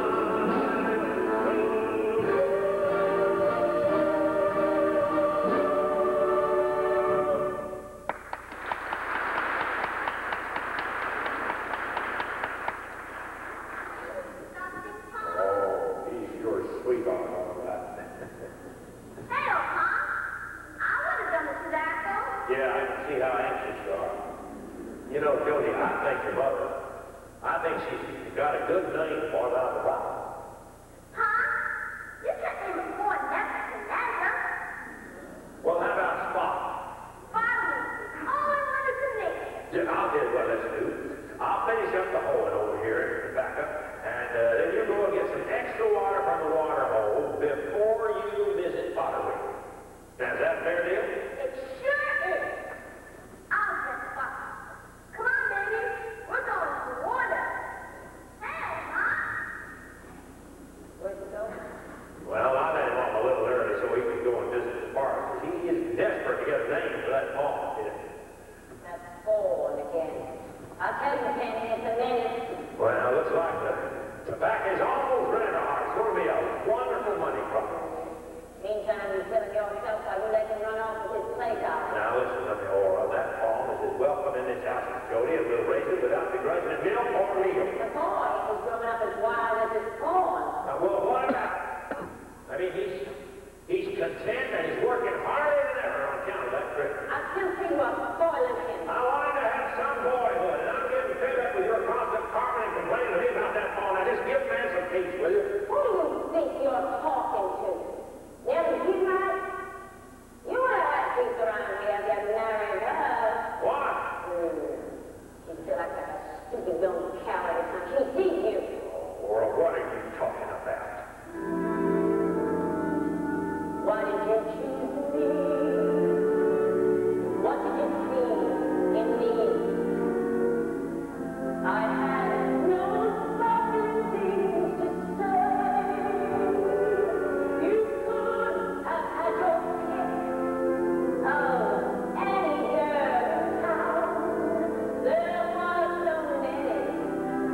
S1: Oh, he's your sweetheart, all right.
S2: Hey, old Tom. I would have done the tobacco.
S1: Yeah, I can see how anxious you are. You know, Jody, I think your mother, I think she's got a good name for it out of the rock.
S2: Huh? You can't name a boy never than that,
S1: Well, how about Spot?
S2: Finally, all I wanted to make.
S1: Yeah, I'll tell you what let's do. I'll finish up the hoeing over here in the backup, and then you go and get some extra water from the water hole before you visit Potterway. Now, is that a fair deal?
S2: It sure is. I'll just fuck. Come on, baby. We're going to the water. Hey, Mom.
S3: Where'd you go?
S1: Well, I let him off a little early so he could go and visit the park, because he is desperate to get a name for that farm.
S3: That's four again. I'll tell you, Penny, it's a minute.
S1: Well, looks like the tobacco's almost ready to harvest. It's going to be a wonderful money crop.
S3: Meantime, you killing yourself while you let him run off with his playground.
S1: Now, listen to me, Aura. That farm is as welcome in this house as Jody, and we'll raise it without begrudging it, milk or legal.
S3: The boy is growing up as wild as his corn.
S1: Well, what about it? I mean, he's content and he's working harder than ever on account of that trip.
S3: I still see you are spoiling him.
S1: I wanted to have some boyhood, and I'm getting fed up with your constant carping and complaining to me about that farm. Now, just give a man some peace, will you?
S3: Who do you think you're talking to? Never you right? You would have had peace around here if you married her.
S1: What?
S3: She'd feel like a stupid young coward every time she sees you.
S1: Aura, what are you talking about?
S3: Why did you choose me? What did you see in me? I had no spoken things to say. You could have had your pick of any girl in town. There was so many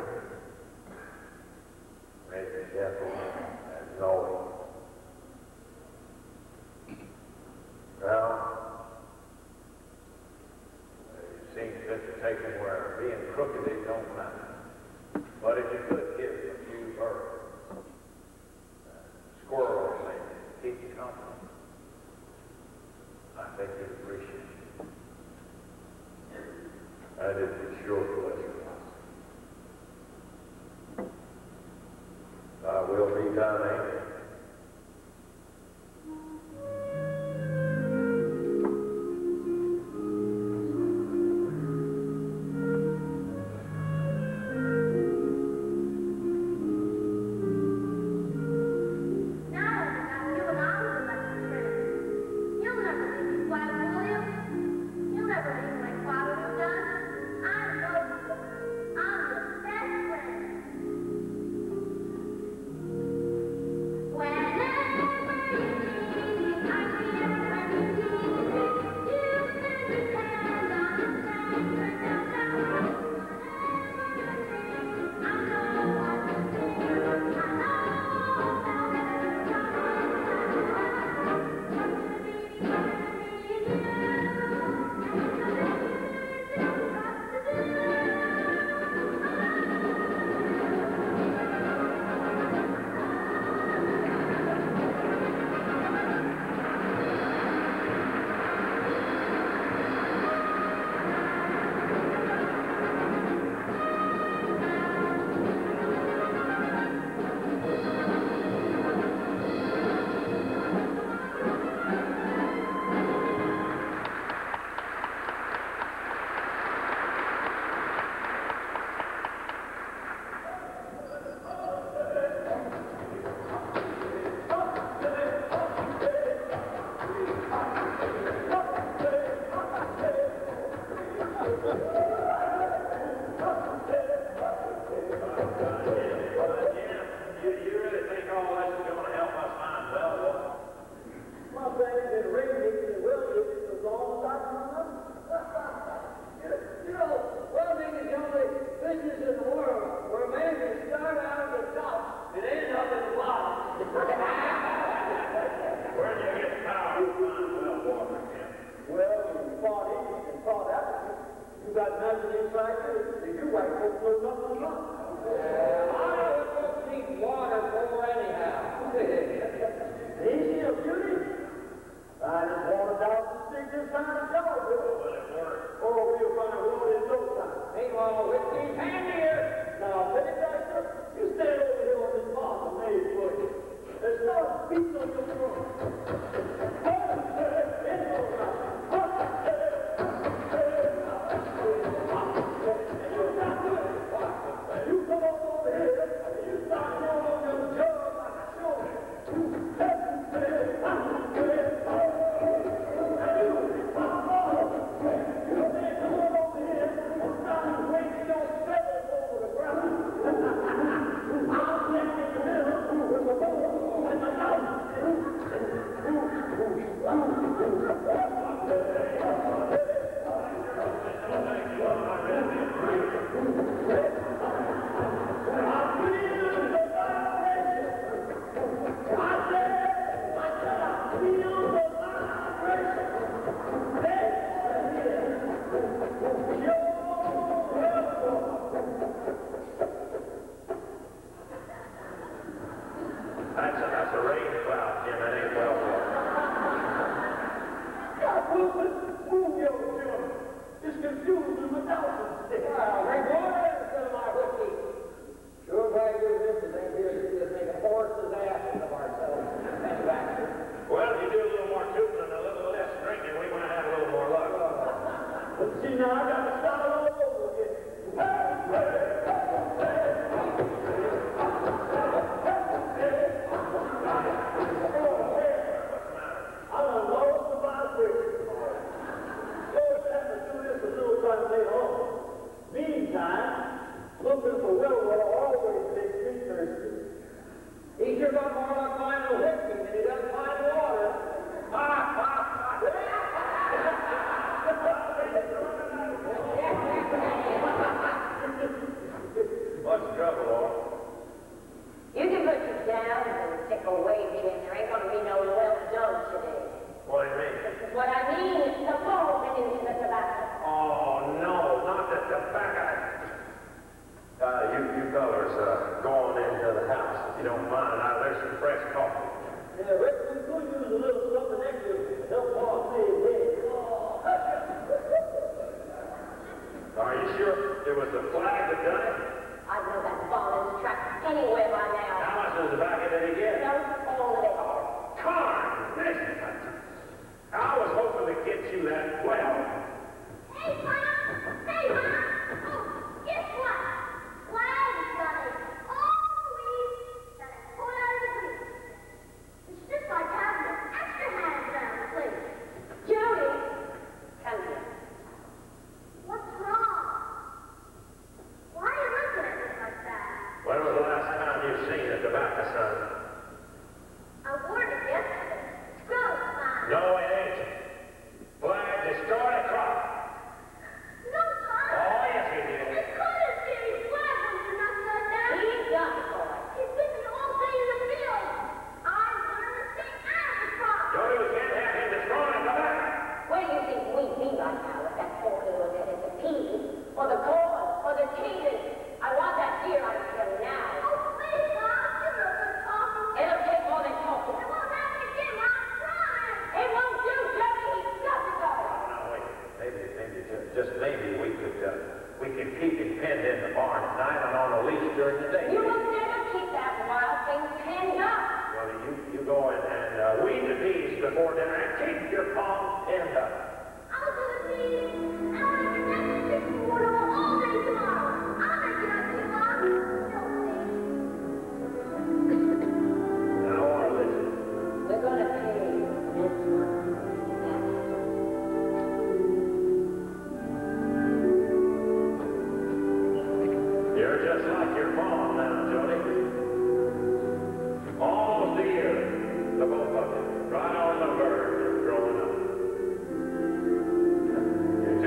S1: Mr. Gentleman, as always. Well, it seems such a taking where being crooked it don't matter. But if you could give a few birds, squirrels, maybe, keep you company, I think you'd appreciate it. That is for sure pleasure. I will be down there.
S7: You got nothing inside you. Did you white folks know nothing about?
S3: Jim. There ain't gonna be no well done today.
S1: What do you mean?
S3: This is what I mean. The ball went into the tobacco.
S1: Oh, no, not the tobacco. You fellas, go on into the house if you don't mind. There's some fresh coffee.
S4: Yeah, Rex, we could use a little something extra to help Paul stay in bed.
S1: Are you sure it was the flag that done it?
S3: I know that ball is trapped anywhere by now.
S1: How much of the tobacco did he get?
S3: No, all of it.
S1: Oh, come on, listen. I was hoping to get you that 12.
S2: Hey, Mom! Hey, Mom! Oh, guess what? Flag got it. All the weeds that I pulled out of the weeds. It's just like having an extra hand around the place.
S3: Judy! Come here.
S2: What's wrong? Why are you looking at me like that?
S1: When was the last time you seen a tobacco, son?
S2: I wore it yesterday. It's good, Mom.
S1: No, it ain't. Flag destroyed a crop.
S2: No, Mom.
S1: Oh, yes, he did.
S2: It's good to see his flag when you're not shut down.
S3: He's done it, boy.
S2: He's been here all day in the field. I learned to stay out of the crop.
S1: Jody, we can't have him destroying tobacco.
S3: Where do you think we'd be right now if that poor little head at the peas, or the corn, or the cheese? I want that deer out of here now.
S2: Oh, please, Mom. Give her a good talking.
S3: It'll take more than talking.
S2: It won't happen again, Mom. Promise.
S3: It won't do, Jody. He's got to go.
S1: No, wait. Maybe, just maybe we could keep him penned in the barn at night and on a leash during the day.
S3: You will never keep that wild thing pinned up.
S1: Well, you go and weed the peas before dinner and keep your palm pinned up.
S2: I'll do the meeting. And I'll make your next chicken water all day tomorrow. I'll make it up to you, Mom. You'll see.
S1: Now, I want to listen.
S3: We're going to pay this month.
S1: You're just like your mom now, Jody. Almost a year, the both of you, right on the verge of growing up. You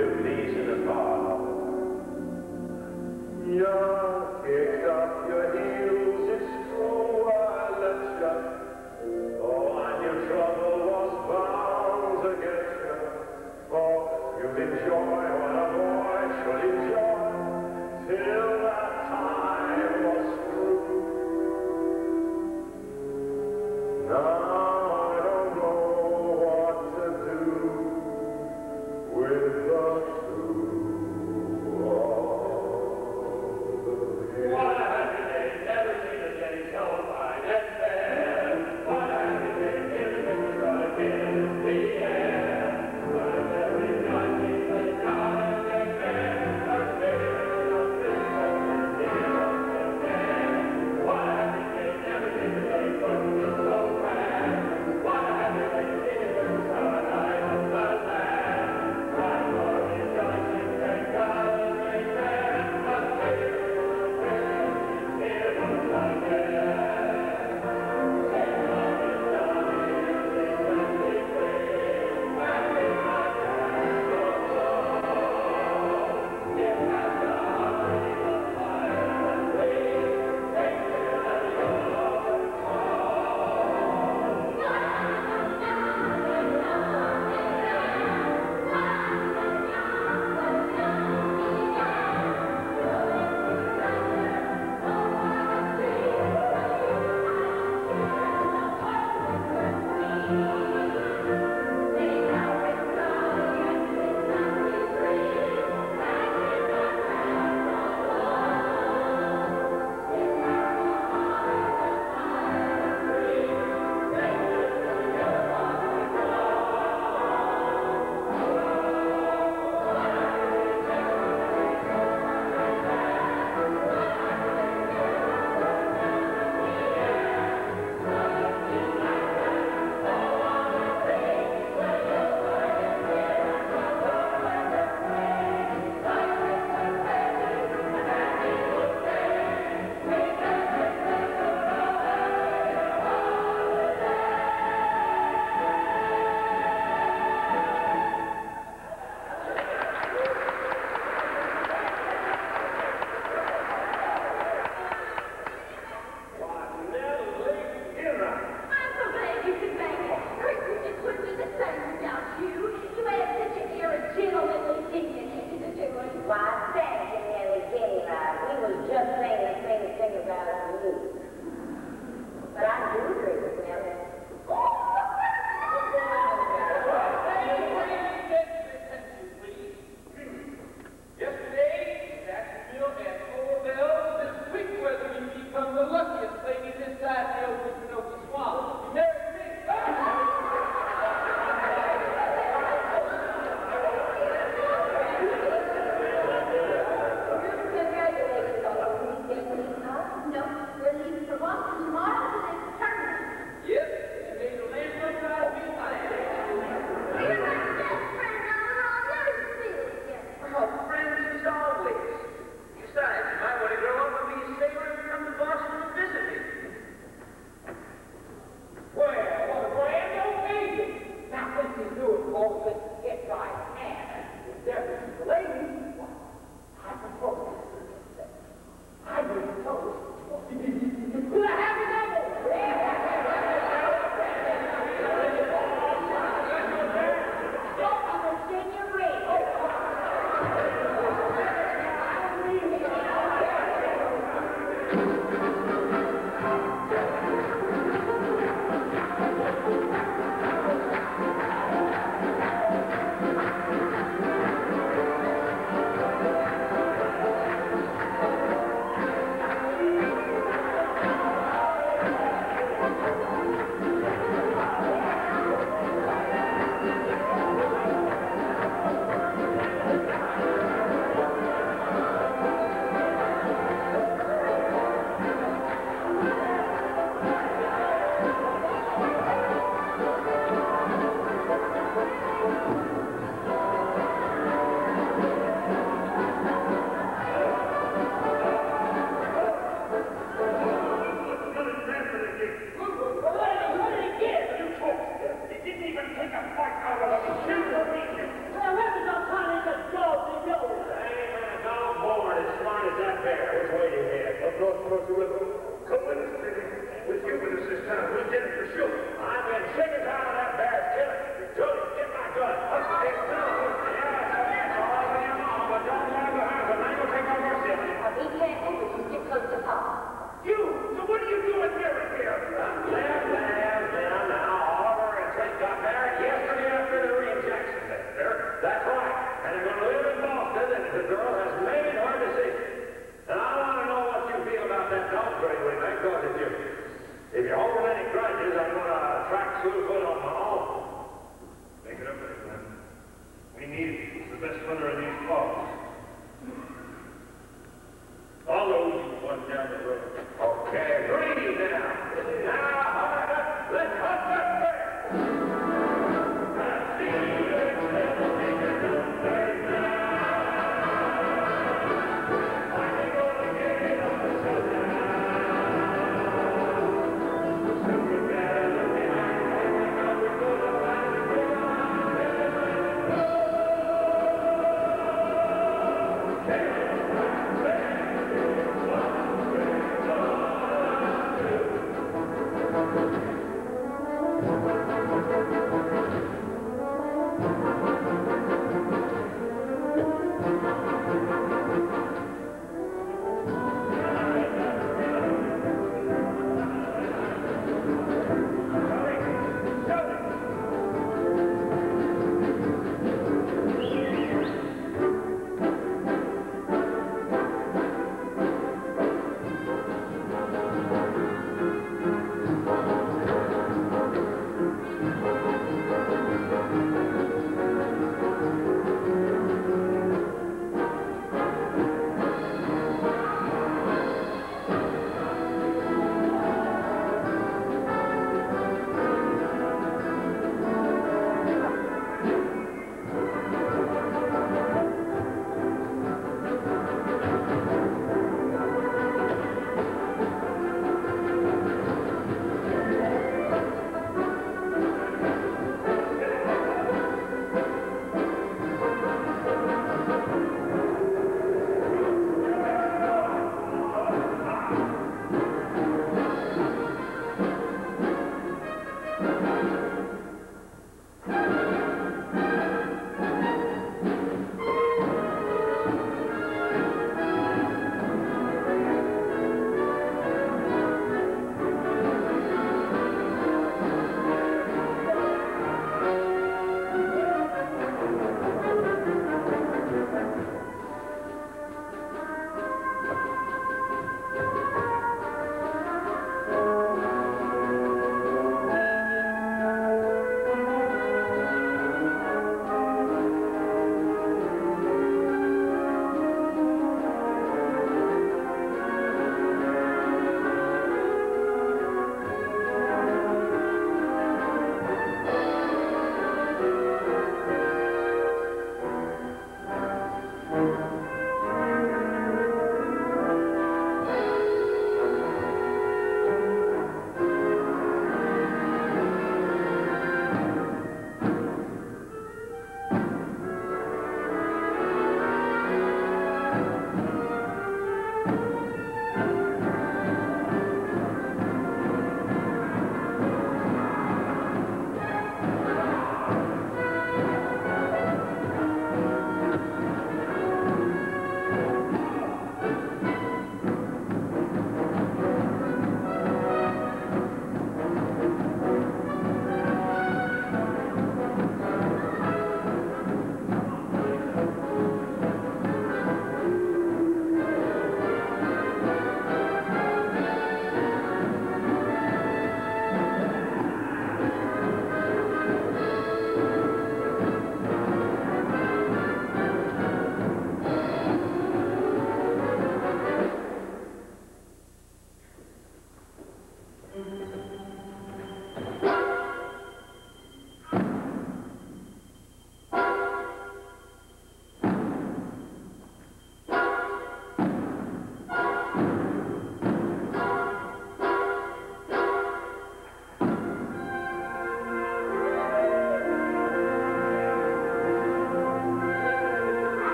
S4: become the luckiest lady this side of the Okefenokee Swamp. You married me.
S2: Congratulations on your engagement. No, we're leaving for Boston tomorrow for the next tournament.
S4: Yep, you made the last one drive me mine.
S2: You're my best friend, and I'll never see you again.
S4: Oh, friends as always. Besides, you might want to grow up and be a sailor and come to Boston and visit me.
S6: Well, what a brand new baby. Now, since he's doing all this get right hand, if there was a lady, I propose. I would propose. Will I have a double?
S3: Don't understand your ring.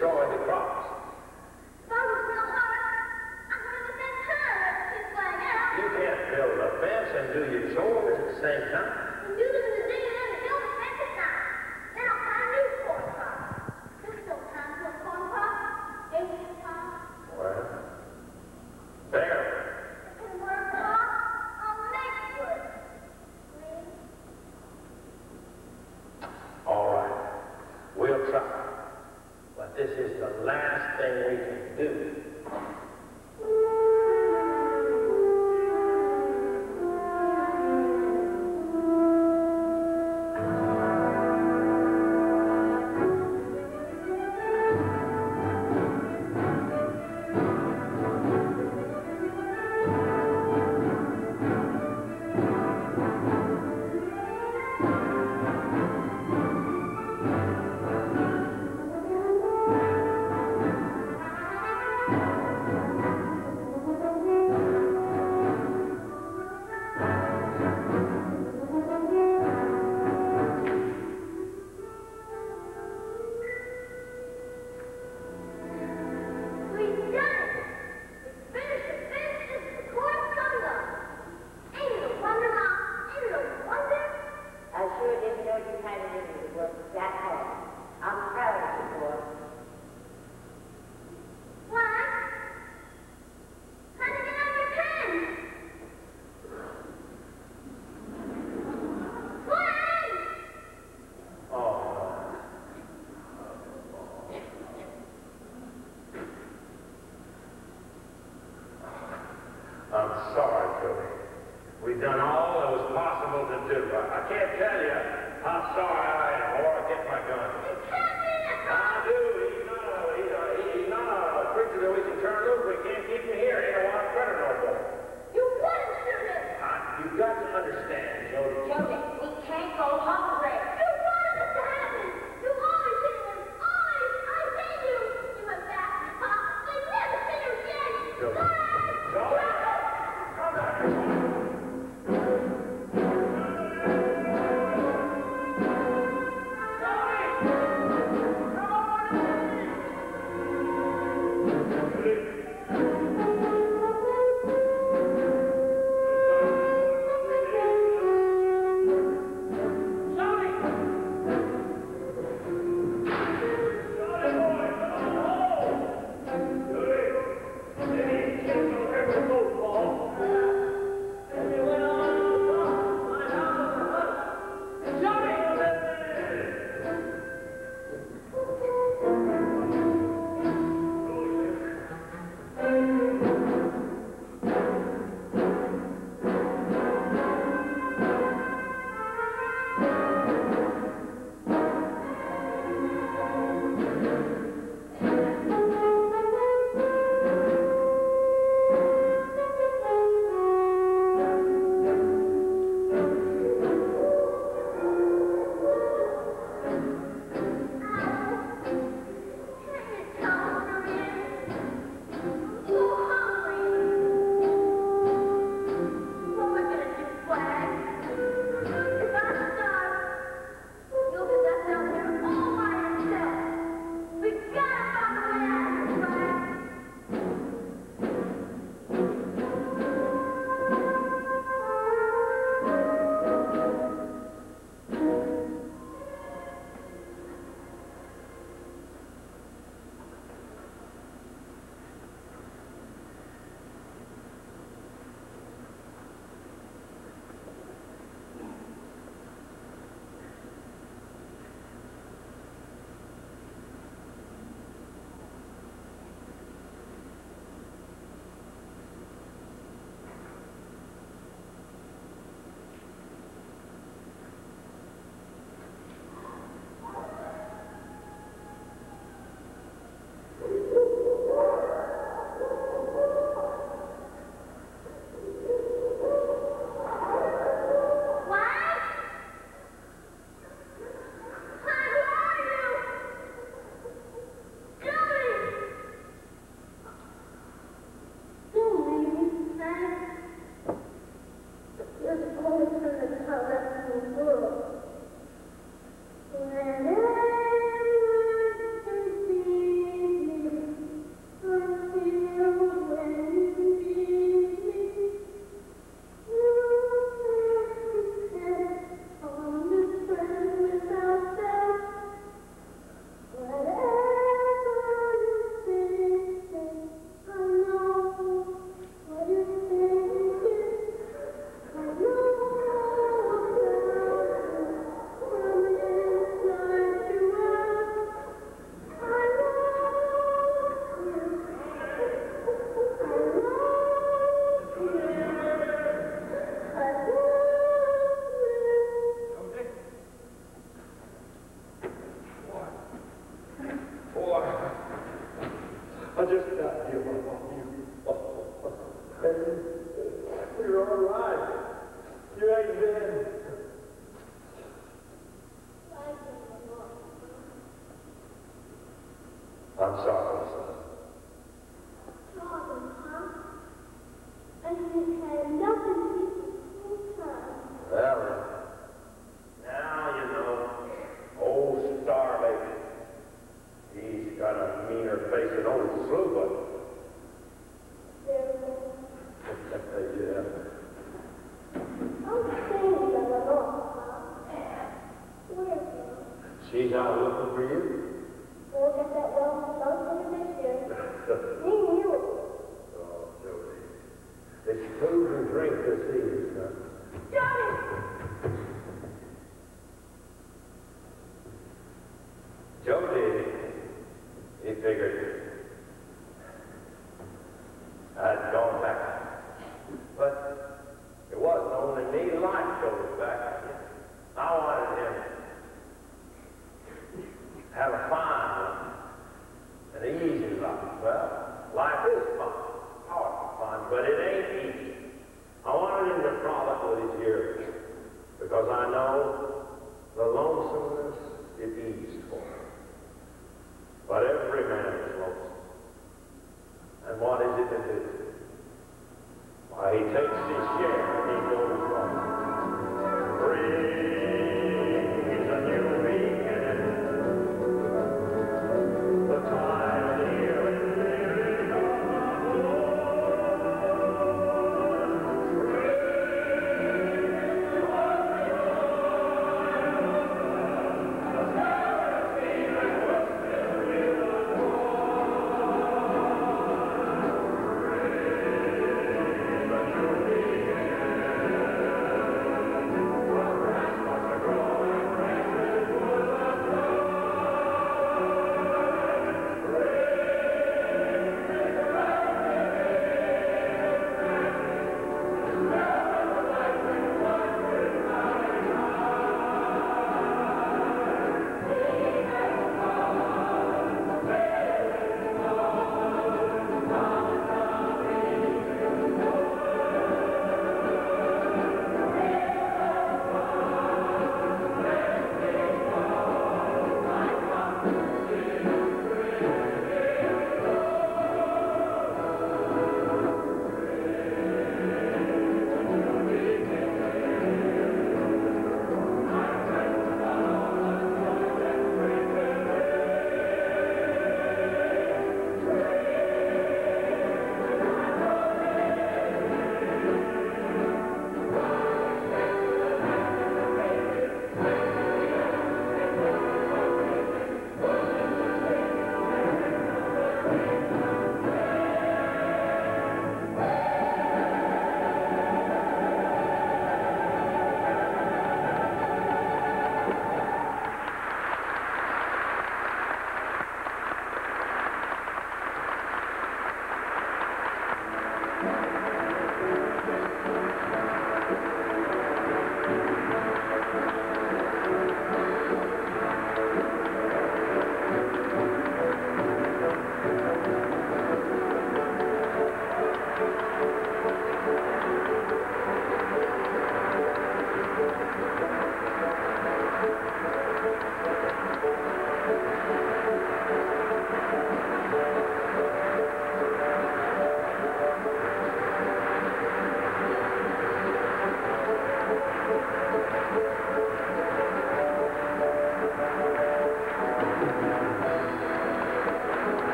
S1: destroying the crops.
S2: If I was real hard, I would have been tired of keep playing out.
S1: You can't build a fence and do your chores at the same time.
S2: And do them in the day and then the building fence at night. Then I'll find a new corn crop. There's no time for a corn crop. Ain't there, Tom?
S1: Well, there.
S2: It can work hard. I'll make it work. Really?
S1: All right. We'll try. But this is the last thing we can do.
S2: We've done it. We finished the fence and the corn's coming up. Ain't it a wonder, Mom? Ain't it a wonder?
S3: I sure didn't know you had it in you to work that hard. I'm proud of you, boy.
S2: Why? How'd you get on your pen? Why?
S1: Oh. I'm sorry, Cody. We've done all that was possible to do. I can't tell you how sorry I am, or I get my gun.
S2: It can't be that
S1: I do. He's not a creature that we can turn loose. We can't keep him here. He don't want to critter no more.
S2: You wouldn't shoot him.
S1: You've got to understand, Jody.
S3: Jody, we can't go hungry.
S2: You wanted this to happen. You always hit him. Always. I hate you. You went back to the top. They never see you again.
S1: Jody.
S2: Bye.
S1: Jody. Come back here.
S5: I just got here when I want you. You're all right. You ain't been. I'm sorry, son.
S2: Sorry, huh? And we've had nothing to eat the whole time.
S1: Well, now you know, old Starlake, he's got a meaner face than old Slewfoot.
S2: There
S5: Yeah.
S2: I'm saying that I'm off, huh? Where?
S5: She's out looking for you.
S2: We'll get that well sometime next year. Me and you.
S5: Oh, Jody. It's food and drink this evening, son.
S2: Johnny!
S1: Jody, he figured I'd gone back. But it wasn't only me, life goes back. I wanted him to have a fine one, an easy life. Well, life is fun, powerful fun, but it